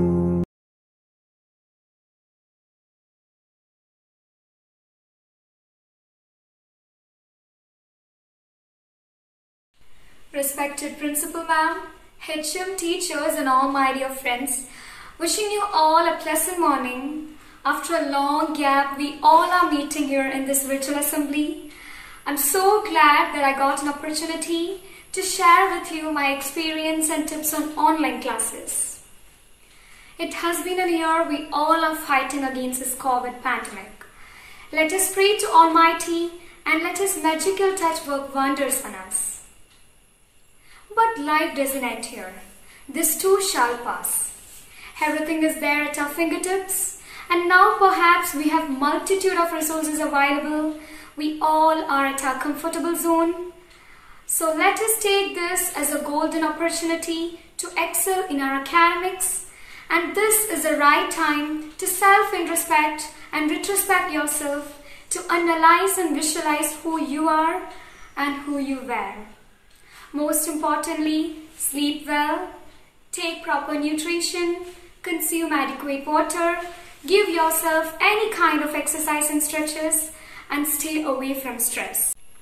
Respected Principal Ma'am, H M, teachers and all my dear friends, wishing you all a pleasant morning. After a long gap, we all are meeting here in this virtual assembly. I'm so glad that I got an opportunity to share with you my experience and tips on online classes. It has been a year we all are fighting against this COVID pandemic. Let us pray to Almighty and let His magical touch work wonders on us. But life doesn't end here. This too shall pass. Everything is there at our fingertips, and now perhaps we have multitude of resources available. We all are at our comfortable zone. So let us take this as a golden opportunity to excel in our academics, and this is the right time to self-introspect and retrospect yourself, to analyze and visualize who you are and who you were. Most importantly, sleep well, take proper nutrition, consume adequate water, give yourself any kind of exercise and stretches, and stay away from stress.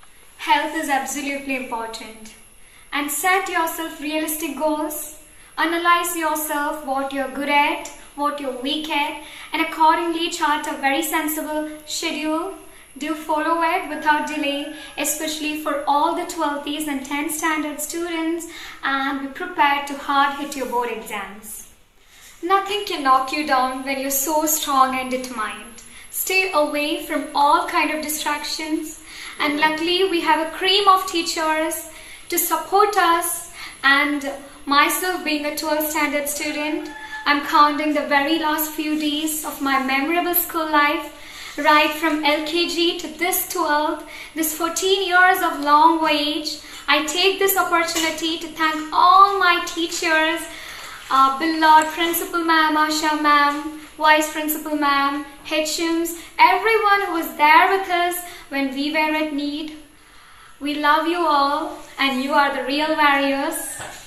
health is absolutely important. And set yourself realistic goals. Analyze yourself, what you're good at, what you're weak at, and accordingly chart a very sensible schedule. Do follow it without delay, especially for all the twelfth and tenth standard students, and be prepared to hard hit your board exams. Nothing can knock you down when you're so strong and determined. Stay away from all kind of distractions, and luckily we have a cream of teachers to support us. And myself being a twelfth standard student, I'm counting the very last few days of my memorable school life, right from L K G to this twelfth, this fourteen years of long voyage. I take this opportunity to thank all my teachers, uh, beloved Principal Ma'am, Asha Ma'am, Vice Principal Ma'am, H Ms, everyone who was there with us when we were at need. We love you all, and you are the real warriors.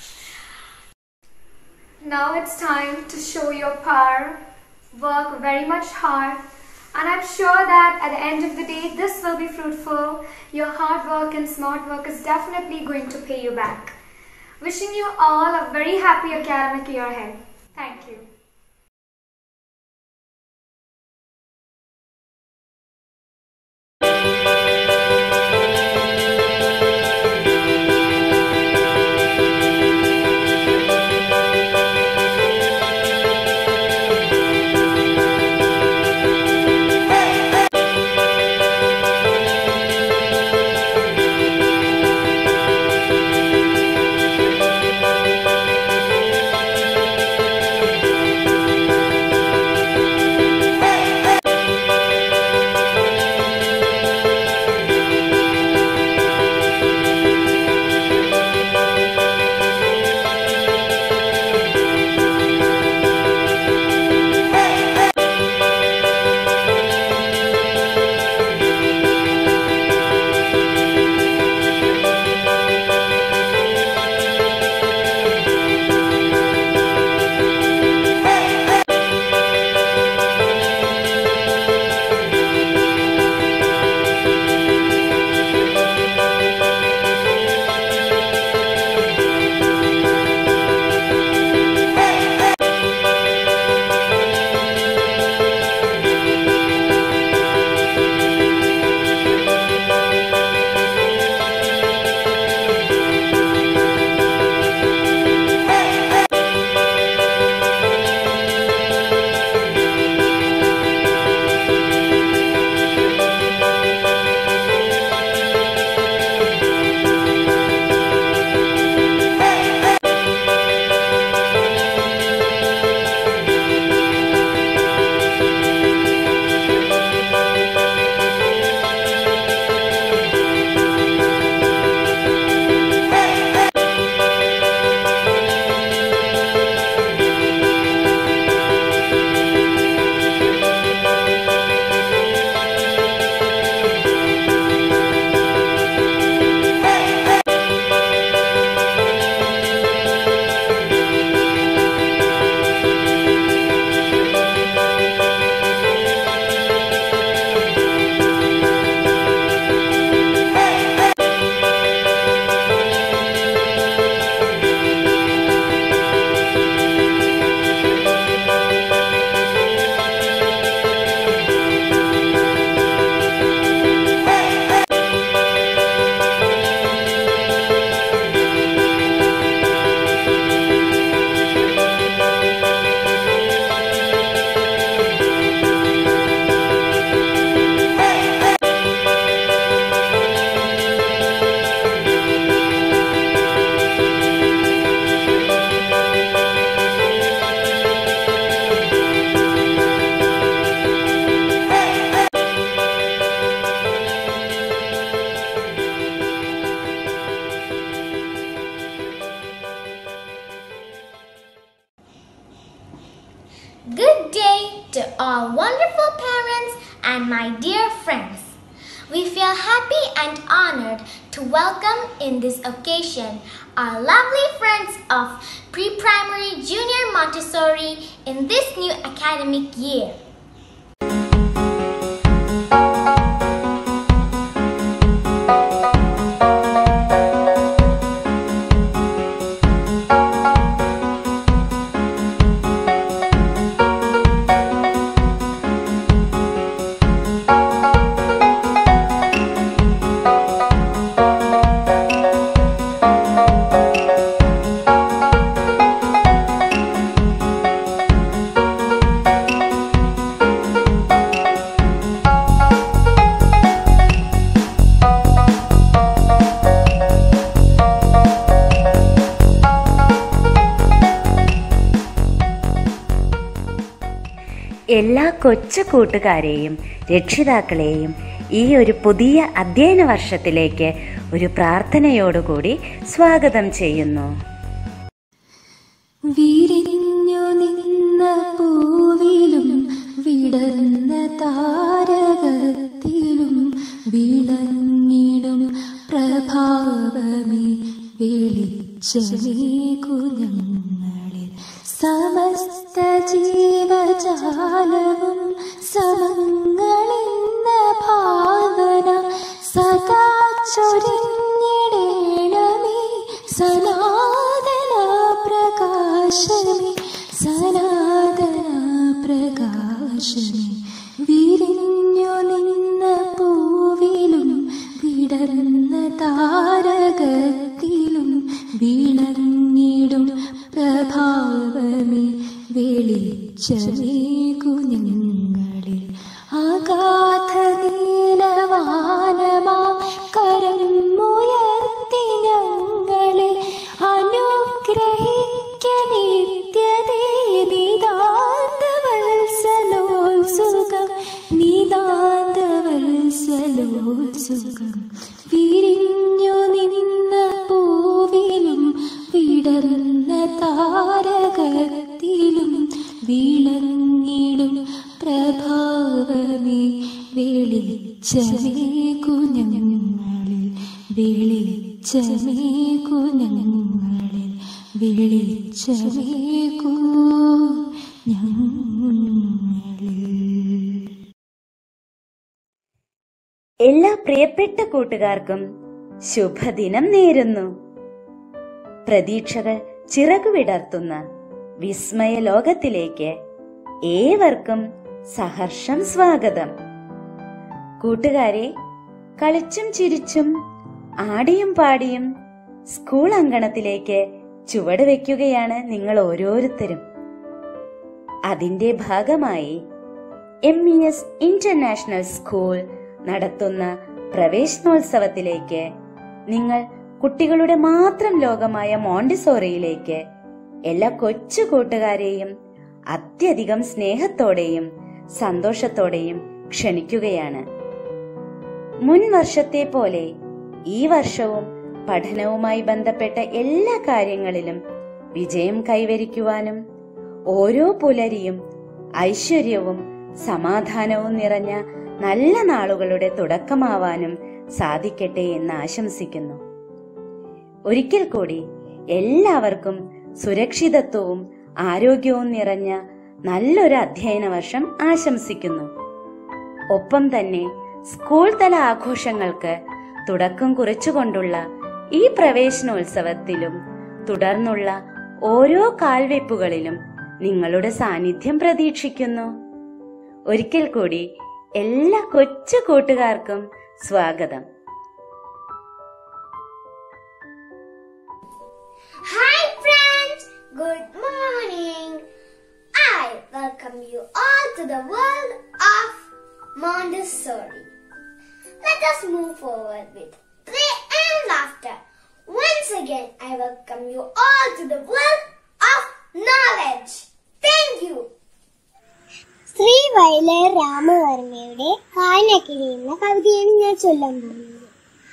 Now it's time to show your power, work very much hard, and I'm sure that at the end of the day this will be fruitful. Your hard work and smart work is definitely going to pay you back. Wishing you all a very happy academic year ahead. Thank you. Good day to all wonderful parents and my dear friends. We feel happy and honored to welcome in this occasion our lovely friends of pre-primary junior Montessori in this new academic year. എല്ലാ കൊച്ചു കൂട്ടുകാരെയും രക്ഷിതാക്കളെയും ഈ ഒരു പുതിയ അധ്യയന വർഷത്തിലേക്ക് ഒരു പ്രാർത്ഥനയോടുകൂടി സ്വാഗതം ചെയ്യുന്നു. വിരിഞ്ഞു നിന്ന പൂവിലും വിടർന്ന താരകത്തിലും വിളങ്ങിടും പ്രഭാവമേ വെളിച്ചമേകു ഞങ്ങളിൽ. സമസ്ത ജീവജാലവും സമങ്ങളെന്ന ഭാവന സദാ ചൊരിഞ്ഞിടേണമേ. സനാതന പ്രകാശമേ സനാതന പ്രകാശമേ. വിരിഞ്ഞു നിന്ന പൂവിലും വിടർന്ന താരകത്തിലും വിളങ്ങിടും പ്രഭാവമേ വെളിച്ചമേകു ഞങ്ങളിൽ. അഗാധ നീലവാനമാം കരം ഉയർത്തി ഞങ്ങളെ അനുഗ്രഹിക്ക നിത്യതേ. നിതാന്തവത്സലോത്സുകം നിതാന്തവത്സലോത്സുകം. വിരിഞ്ഞു നിന്ന പൂവിലും വിടർന്ന താരകത്തിലും വിളങ്ങിടും പ്രഭാവമേ വെളിച്ചമേകു ഞങ്ങളിൽ. വെളിച്ചമേകു ഞങ്ങളിൽ. വെളിച്ചമേകു ഞങ്ങളിൽ. എല്ലാ പ്രിയപ്പെട്ട കൂട്ടുകാർക്കും ശുഭദിനം നേരുന്നു. പ്രതീക്ഷകൾ ചിറകുവിടർത്തുന്ന വിസ്മയ ലോകത്തിലേക്ക് ഏവർക്കും സഹർഷം സ്വാഗതം. കൂട്ടുകാരെ, കളിച്ചും ചിരിച്ചും ആടിയും പാടിയും സ്കൂൾ അങ്കണത്തിലേക്ക് ചുവട് വയ്ക്കുകയാണ് നിങ്ങൾ ഓരോരുത്തരും. അതിന്റെ ഭാഗമായി M E S international school നടത്തുന്ന പ്രവേശനോത്സവത്തിലേക്ക് നിങ്ങൾ കുട്ടികളുടെ മാത്രം ലോകമായ മോണ്ടിസോറിയിലേക്ക് എല്ലാ കൊച്ചു കൂട്ടുകാരെയും അത്യധികം സ്നേഹത്തോടെയും സന്തോഷത്തോടെയും ക്ഷണിക്കുകയാണ്. മുൻ വർഷത്തെ പോലെ ഈ വർഷവും പഠനവുമായി ബന്ധപ്പെട്ട എല്ലാ കാര്യങ്ങളിലും വിജയം കൈവരിക്കുവാനും ഓരോ പുലരിയും ഐശ്വര്യവും സമാധാനവും നിറഞ്ഞ നല്ല നാളുകളുടെ തുടക്കമാവാനും സാധിക്കട്ടെ എന്ന് ആശംസിക്കുന്നു. ഒരിക്കൽ കൂടി എല്ലാവർക്കും സുരക്ഷിതത്വവും ആരോഗ്യവും നിറഞ്ഞ നല്ലൊരു അധ്യയന വർഷം ആശംസിക്കുന്നു. ഒപ്പം തന്നെ സ്കൂൾ തല ആഘോഷങ്ങൾക്ക് തുടക്കം കുറിച്ചുകൊണ്ടുള്ള ഈ പ്രവേശനോത്സവത്തിലും തുടർന്നുള്ള ഓരോ കാൽവെപ്പുകളിലും നിങ്ങളുടെ സാന്നിധ്യം പ്രതീക്ഷിക്കുന്നു. ഒരിക്കൽ കൂടി എല്ലാ കൊച്ചു കൂട്ടുകാർക്കും സ്വാഗതം. Hi friends, good morning. I welcome you all to the world of Montessori. Let us move forward with play and laughter. Once again, I welcome you all to the world of knowledge. Thank you. Shri Vayalar രാമവർമ്മയുടെ കായനക്കിളി എന്ന കവിതയാണ് ഞാൻ ചൊല്ലാൻ പോകുന്നത്.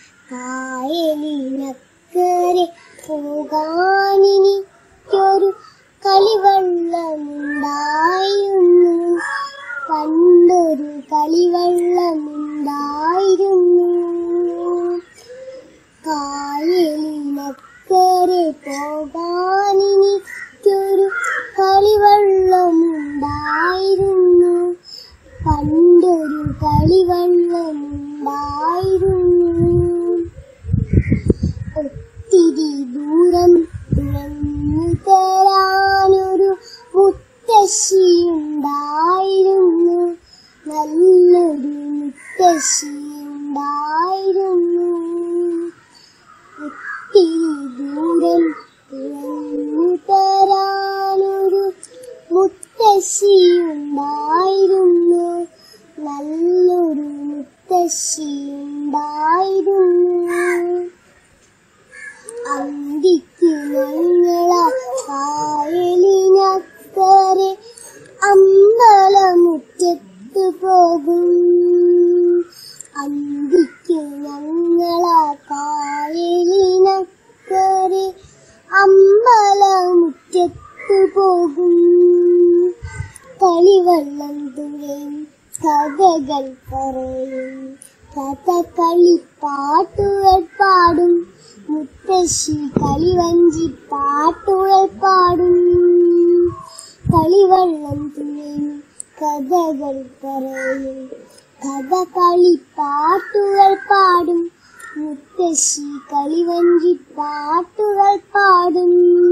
കായലിനക്കരെ പോകാനിനിക്കൊരു കളിവള്ളമുണ്ടായിരുന്നു, പണ്ടൊരു കളിവള്ളമുണ്ടായിരുന്നു. കായലിനക്കരെ പോകാനിനിക്കൊരു കളിവള്ളമുണ്ടായിരുന്നു, പണ്ടൊരു കളിവള്ളമുണ്ടായിരുന്നു. ഒത്തിരി ദൂരം തുറന്നു തരാനൊരു മുത്തശ്ശിയുണ്ടായിരുന്നു, നല്ലൊരു മുത്തശ്ശിയുണ്ടായിരുന്നു. ഒത്തിരി ദൂരം തുറന്നു തരാനൊരു മുത്തശ്ശിയുണ്ടായിരുന്നു, നല്ലൊരു മുത്തശ്ശിയുണ്ടായിരുന്നു. അന്തിക്ക് പിന്നെ അമ്പലമുറ്റത്തു പോകും. കളിവെള്ളം തുഴയും കഥകൾ പറയും, കഥകളി പാട്ടുകൾ പാടും. മുത്തശ്ശി കളിവഞ്ചി പാട്ടുകൾ പാടും. കളിവെള്ളം തുഴയും കഥകൾ പറയും, കഥകളി പാട്ടുകൾ പാടും. മുത്തശ്ശി കളിവഞ്ചി പാട്ടുകൾ പാടും.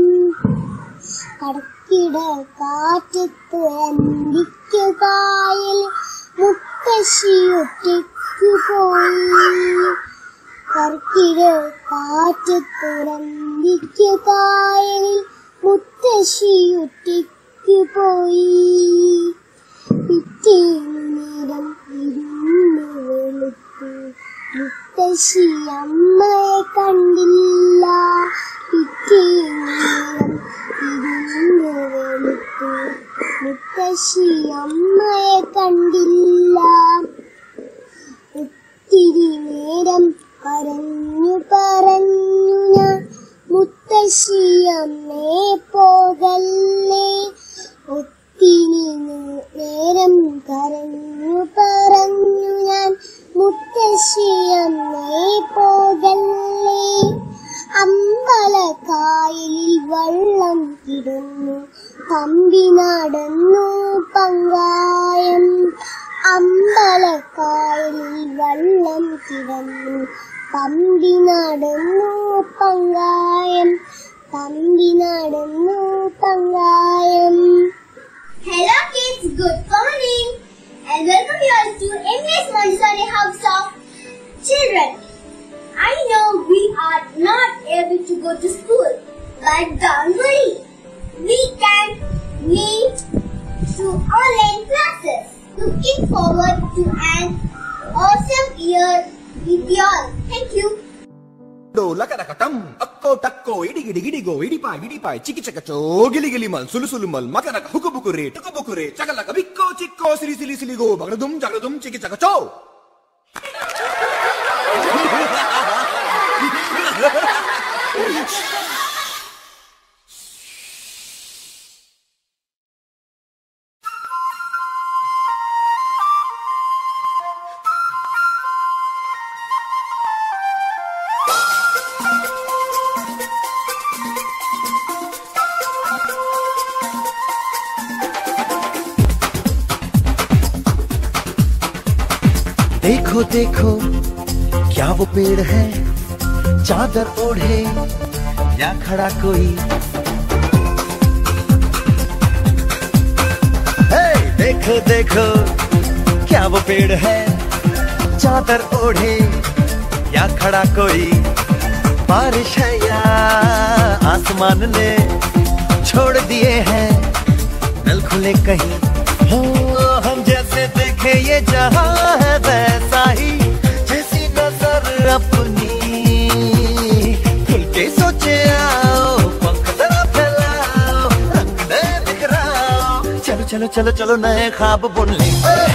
കടക്കിട കാറ്റത്ത് അന്തിക്ക് കായൽ മുത്തശ്ശി ഒറ്റയ്ക്കു പോയി. കടക്കിട കാറ്റത്ത് അന്തിക്ക് കായലിൽ മുത്തശ്ശി ഒറ്റയ്ക്കു പോയി. പിറ്റേന്നു നേരം ഇരുന്ന് വെളുത്തു, മുത്തശ്ശി അമ്മയെ കണ്ടില്ല. പിറ്റേന്നു നേരം ഇരുന്ന് വെളുത്തു, മുത്തശ്ശി അമ്മയെ കണ്ടില്ല. ഒത്തിരി നേരം കരഞ്ഞു പറഞ്ഞു ഞാൻ, മുത്തശ്ശി അമ്മേ പോകല്ലേ. ഒത്തിരി നേരം കരഞ്ഞു പറഞ്ഞു ഞാൻ, മുത്തശ്ശി അമ്മേ പോകല്ലേ. അമ്പലക്കായലിൽ വെള്ളം കിടന്നു, പമ്പി നടന്നു പങ്കായം. അമ്പലക്കായലിൽ വെള്ളം കിടന്നു, പമ്പി നടന്നു പങ്കായം. പമ്പി നടന്നു പങ്കായം. Hello kids, good morning and welcome you all to M S Montessori House of Children. I know we are not able to go to school, but don't worry. We can meet through online classes. Looking forward to an awesome year with you all. Thank you. Do lakadakatam akko takko idigidi gidigo idipai idipai chiki chakacho gili gili mal sulu sulu mal makanaka hukubukure tukubukure chakalaka bikko chikko sili sili sili go bagradum jagradum chiki chakacho. देखो देखो क्या वो पेड़ है, चादर ओढ़े या खड़ा कोई. हे देखो देखो क्या वो पेड़ है, चादर ओढ़े या खड़ा कोई. बारिश है या आसमान ने छोड़ दिए हैं नल खुले कहीं. हो हम जैसे देखे ये जहां है वैसा ही, जैसी नजर अपनी खुल के सोचे आओ. पंख जरा फैलाओ, रंग नए बिखराओ. चलो चलो चलो चलो नए ख्वाब बुन ले.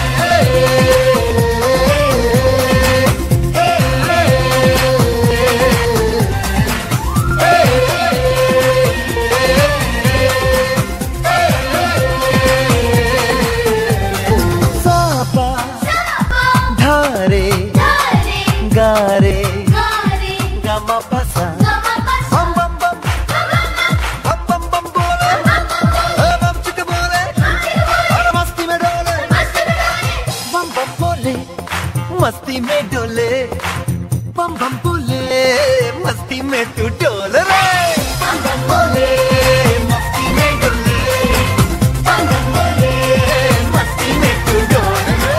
गारे गामा पासा बम बम बम बम बम बम बोले बम चिक बोले और मस्ती में डोले बम बम बोले मस्ती में डोले बम बम बोले मस्ती में तू डोल रे. बम बम बोले मस्ती में डोले, बम बम बोले मस्ती में तू डोल रे.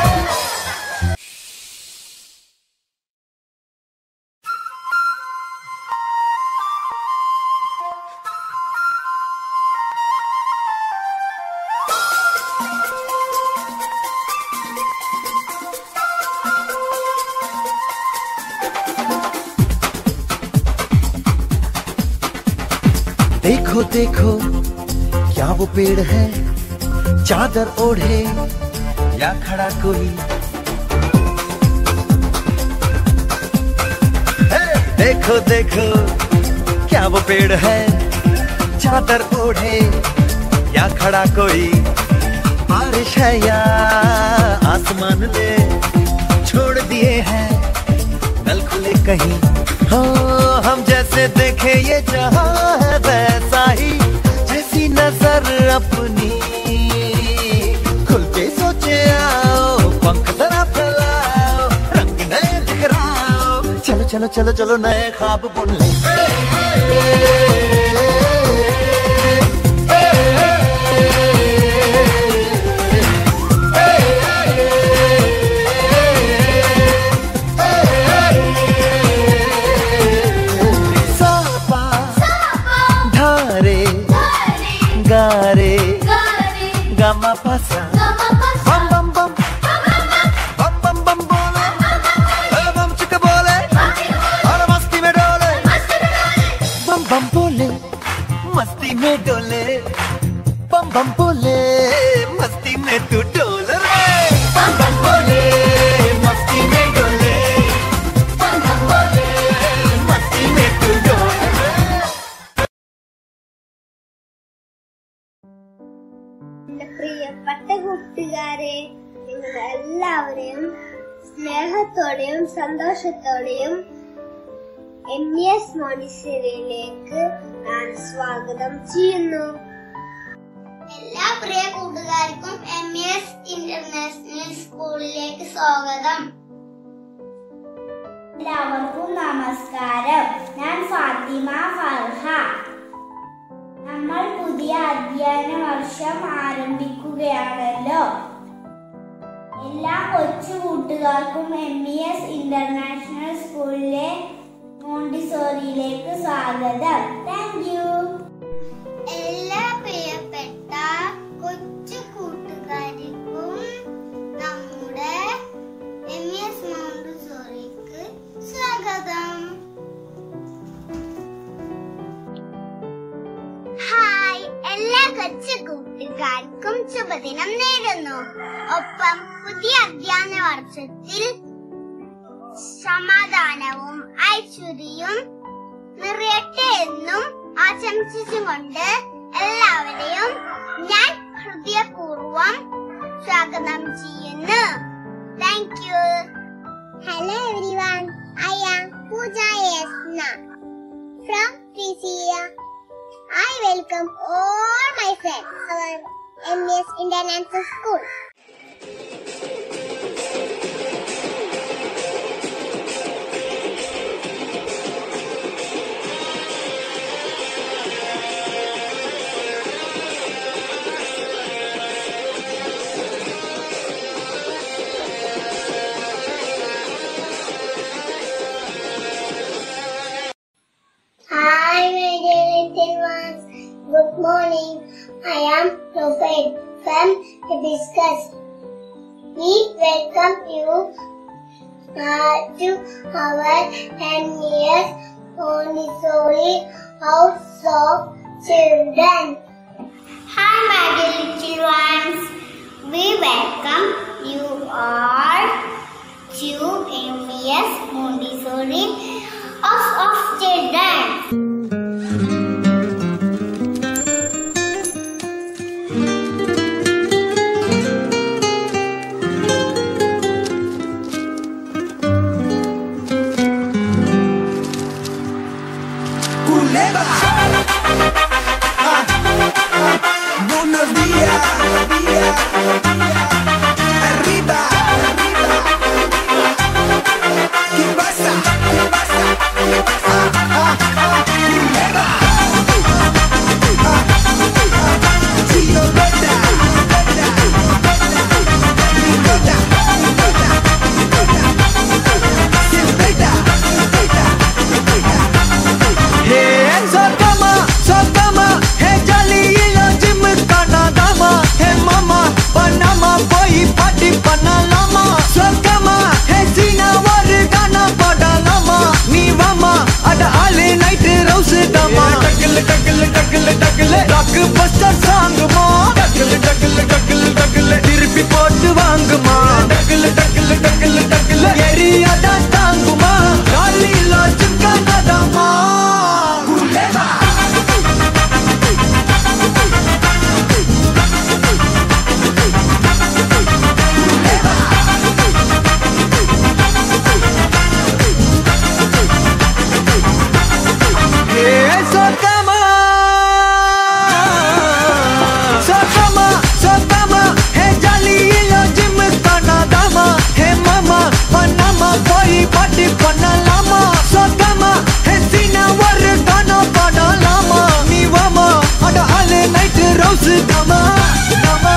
देखो देखो क्या वो पेड़ है, चादर ओढ़े या खड़ा कोई. हे देखो देखो क्या वो पेड़ है चादर ओढ़े या खड़ा कोई, बारिश है या आसमान ने छोड़ दिए हैं नल खुले कहीं। हो हम जैसे देखे ये जहां है वैसा ही, जैसी नजर अपनी खुल के सोचे आओ, पंख जरा फैलाओ, रंग नए दिखराओ, चलो चलो चलो चलो नए ख्वाब बुन ले। गारे गामा पासा बम बम बम बम बम बम बोले बम चिक बोले और मस्ती में डोले, बम बम बोले मस्ती में डोले, बम बम बोले मस्ती में तू डोले, बम बम बोले मस्ती में डोले, बम बम बोले मस्ती में तू डोले। പ്രിയപ്പെട്ട കൂട്ടുകാരെ, നിങ്ങൾ എല്ലാവരെയും സ്നേഹത്തോടെയും സന്തോഷത്തോടെയും എം ഇ എസ് മോണ്ടിസോറിയിലേക്ക് ഞാൻ സ്വാഗതം ചെയ്യുന്നു. എല്ലാ പ്രിയ കൂട്ടുകാർക്കും എം ഇ എസ് ഇന്റർനാഷണൽ സ്കൂളിലേക്ക് സ്വാഗതം. എല്ലാവർക്കും നമസ്കാരം. ഞാൻ ഫാത്തിമ ഫർഹ. നമ്മൾ പുതിയ അധ്യയന വർഷം ആരംഭിക്കുകയാണല്ലോ. എല്ലാ കൊച്ചു കൂട്ടുകാർക്കും എം ഇ എസ് ഇന്റർനാഷണൽ സ്കൂളിലെ മോണ്ടിസോറിയിലേക്ക് സ്വാഗതം. Thank you. എല്ലാ പ്രിയപ്പെട്ട കൊച്ചു കൂട്ടുകാർക്കും നമ്മുടെ എം ഇ എസ് മോണ്ടിസോറിക്ക് സ്വാഗതം. ഹായ്, എല്ലാ കൊച്ചു കൂട്ടുകാർക്കും ശുഭദിനം നേരുന്നു. ഒപ്പം പുതിയ അധ്യയന വർഷത്തിൽ സമാധാനവും ഐശ്വര്യവും നിറയട്ടെ എന്നും ആശംസിച്ചുകൊണ്ട് എല്ലാവരെയും ഞാൻ ഹൃദയപൂർവ്വം സ്വാഗതം ചെയ്യുന്നു. Thank you. Hello everyone, I am Pooja Yasna from Tricea. I welcome all my friends to our M E S International School. Hi, my dear little ones. Good morning. I am Prophet from Hibiscus. We welcome you uh, to our M E S Montessori House of Children. Hi, my dear little ones. We welcome you all to M E S Montessori House of Children. Buenos días, arriba, arriba. ¿Qué pasa? ¿Qué pasa? Ah, ah, ah, Culebra. Chilo, beta, beta, beta, beta, beta, beta. Hey, Sotama, Sotama, hey, Jali, ilo Jim kana dama, hey mama, Panama, boy, party panalama, Sotama, hey Sina, wargana padalama, ni mama, ada ale night rouse dama, takle takle takle takle, blockbuster song ma, takle takle takle takle, tirpi pot wang ma, takle takle takle takle, area da tang ma, Jali, ilo Jim kana dama. Dance கமா கமா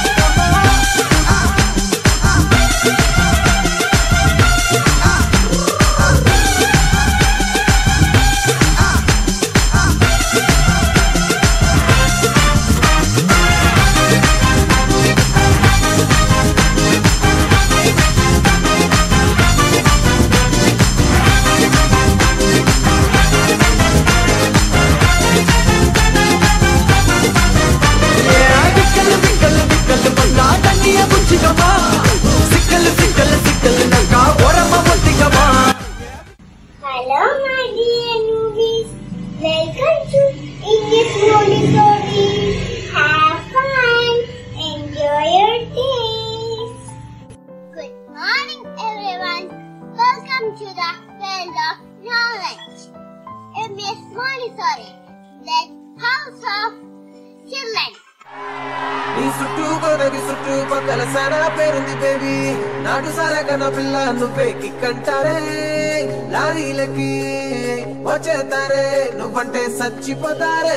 Hello my dear newbies, welcome to English Montessori. Have fun, enjoy your days. Good morning everyone, welcome to the world of knowledge. English Montessori, the house of children. నీ చుట్టూ గోదగి చుట్టూ పక్కల సానా పేరుంది baby నాటు సారా కన్న పిల్ల నువ్వే కిక్కంటారే లారీలకి వచ్చేతారే నువ్వంటే చచ్చిపోతారే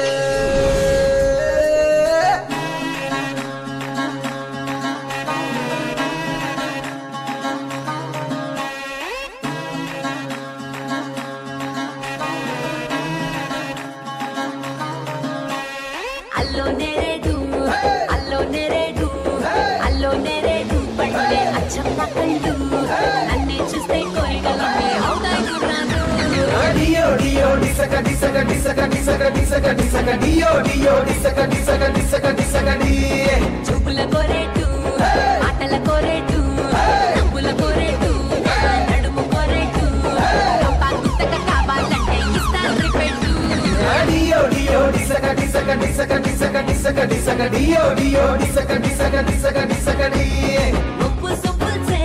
అల్లో నెరేడు అల్లో నెరేడు అల్లో నెరేడు పళ్ళే అచ్చమ్మ కళ్ళు నన్నే చూస్తే కోరికలన్నీ అవుతాయిస్తున్నాను డియో డియో డిసక డిసక డిసక డిసక డిసక డిసక డియో డియో డిసక డిసక డిసక డిసక డి చూపుల కోరేటు ఆటల కోరేటు నవ్వుల కోరేటు నడుము కోరేటు రొప్పా గుత్తక కావాలంటే ఇస్తాను రిపెట్టు డియో డియో డిసక డిసక డిసక డిసక డిసక డిసక డియో డియో డిసక డిసక డిసక డిసక డి ఉప్పు సుప్పుల్సే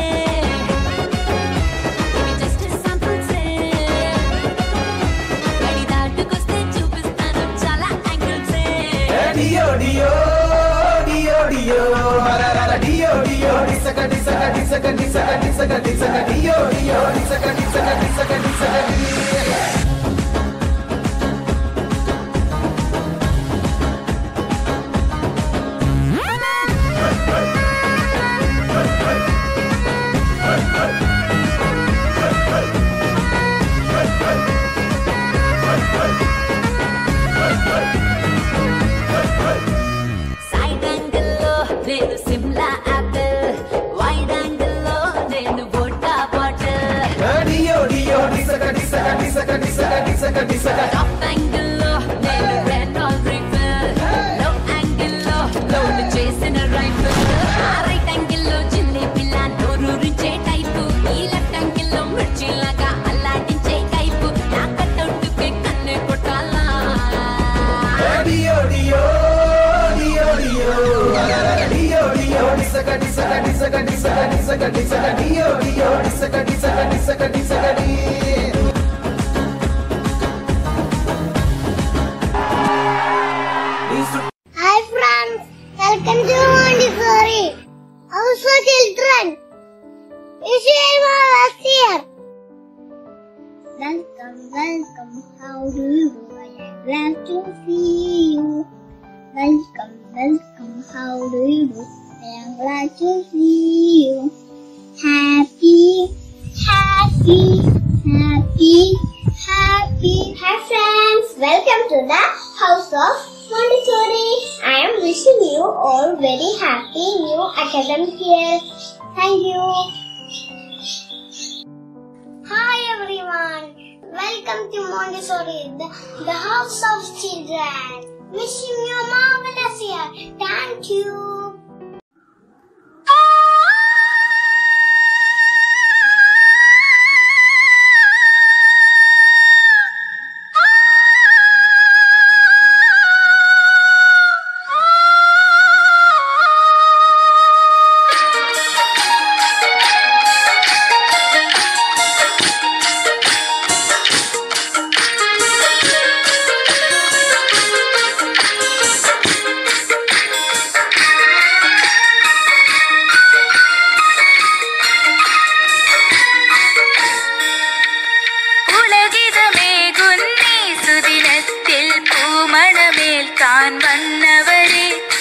ఇవి జస్ట్ శాంపుల్సే గడి దాటుకొస్తే చూపిస్తాను చాలా యాంగిల్సే డియో డియో డియో డియో హరరర డియో డియో డిసక డిసక డిసక డిసక డిసక డిసక డియో డియో డిసక డిసక డిసక డిసక డి సైడ్ యాంగిల్లో నేను సిమ్లా యాపిల్ వైడ్ యాంగిల్లో నేను వోడ్కా బాటిల్ డియో డియో డిసక డిసక డిసక డిసక డిసక డిసక టాప్ యాంగిల్లో నేను రెనాల్డ్ రైఫిల్ లో యాంగిల్లో లోడ్ చేసిన రైఫిల్ రైట్ యాంగిల్లో చిన్ని పిల్ల నోరూరించే టైపు ఈ లెఫ్ట్ యాంగిల్లో మిర్చిలాగా అల్లాడించే టైపు నా కట్టౌట్కే కన్నే కొట్టాలా డియో డియో డియో డియో హరరర డియో డియో డిసక డిసక డిసక డిసక డిసక డిసక డియో డియో డిసక డిసక డిసక డిసక డి Hi friends, welcome to Montessori. Also children, is everyone here? Welcome, welcome, how do you do? I am glad to see you. Welcome, welcome, how do you do? I am glad to see you. Happy, happy, happy, happy. Hi friends, welcome to the house of Montessori. I am wishing you all very happy new academic year. Thank you. Hi everyone, welcome to Montessori, the, the house of children. Wishing you a marvelous year. Thank you. தான் வண்ணவரே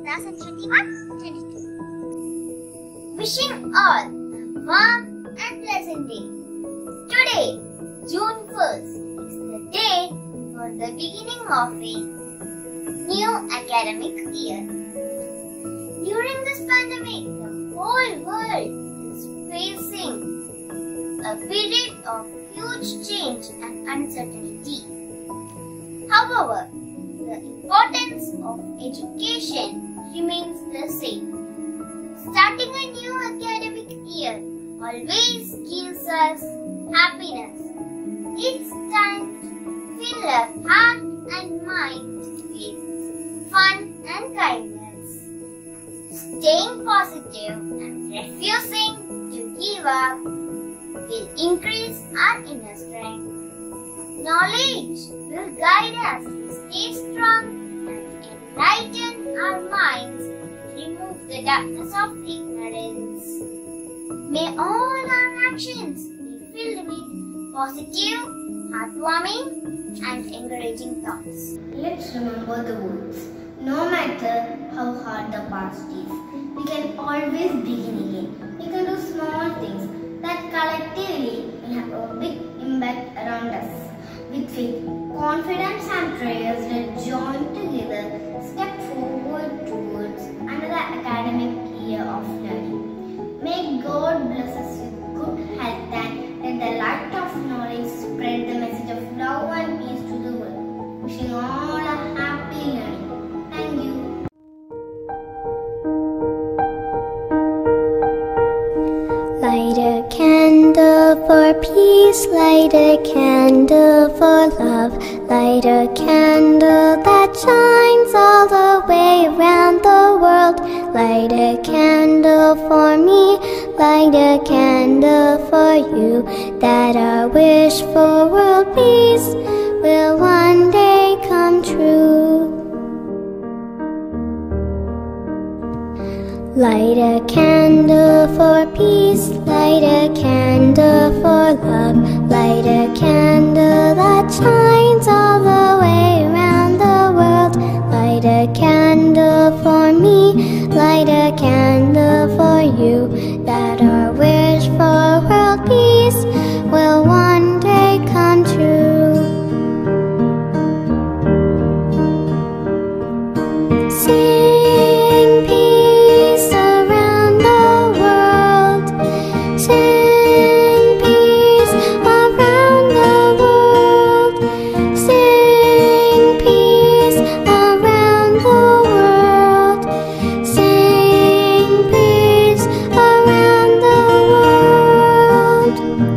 thousand twenty-one twenty-two. Wishing all a warm and pleasant day. Today, June first, is the day for the beginning of a new academic year. During this pandemic, the whole world is facing a period of huge change and uncertainty. However, the importance of education remains the same. Starting a new academic year always gives us happiness. It's time to fill our heart and mind with fun and kindness. Staying positive and refusing to give up will increase our inner strength. Knowledge will guide us to stay strong and enlighten our minds, remove the darkness of ignorance. May all our actions be filled with positive, heartwarming and encouraging thoughts. Let's remember the words. No matter how hard the past is, we can always begin again. We can do small things that collectively will have a big impact around us. With faith, confidence and prayers, let's join together, step forward towards another academic year of learning. May God bless us with good health and let the light of knowledge spread the message of love and peace to the world. Wishing all a happy learning. Thank you. Light a candle for peace, light a candle for love, light a candle that shines all the way around the world. Light a candle for me, light a candle for you, that our wish for world peace will one day come true. Light a candle for peace, light a candle for love, light a candle that shines all the way around the world. Light a candle for me, light a candle for you, that our wish for world peace will one day come true. Sing peace around the world, sing peace around the world, sing peace around the world, sing peace around the world.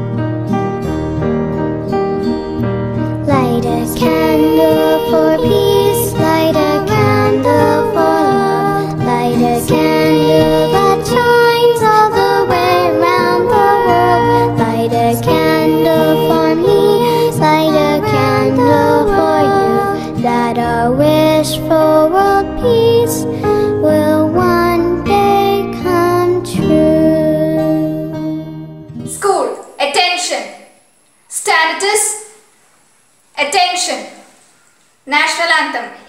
Light a candle for peace, light a candle for love, light a candle that shines all the way around the world. Light a candle for me, light a candle for you, that our wish for world peace will one day come true. School, attention. Stand it is. Attention. National Anthem.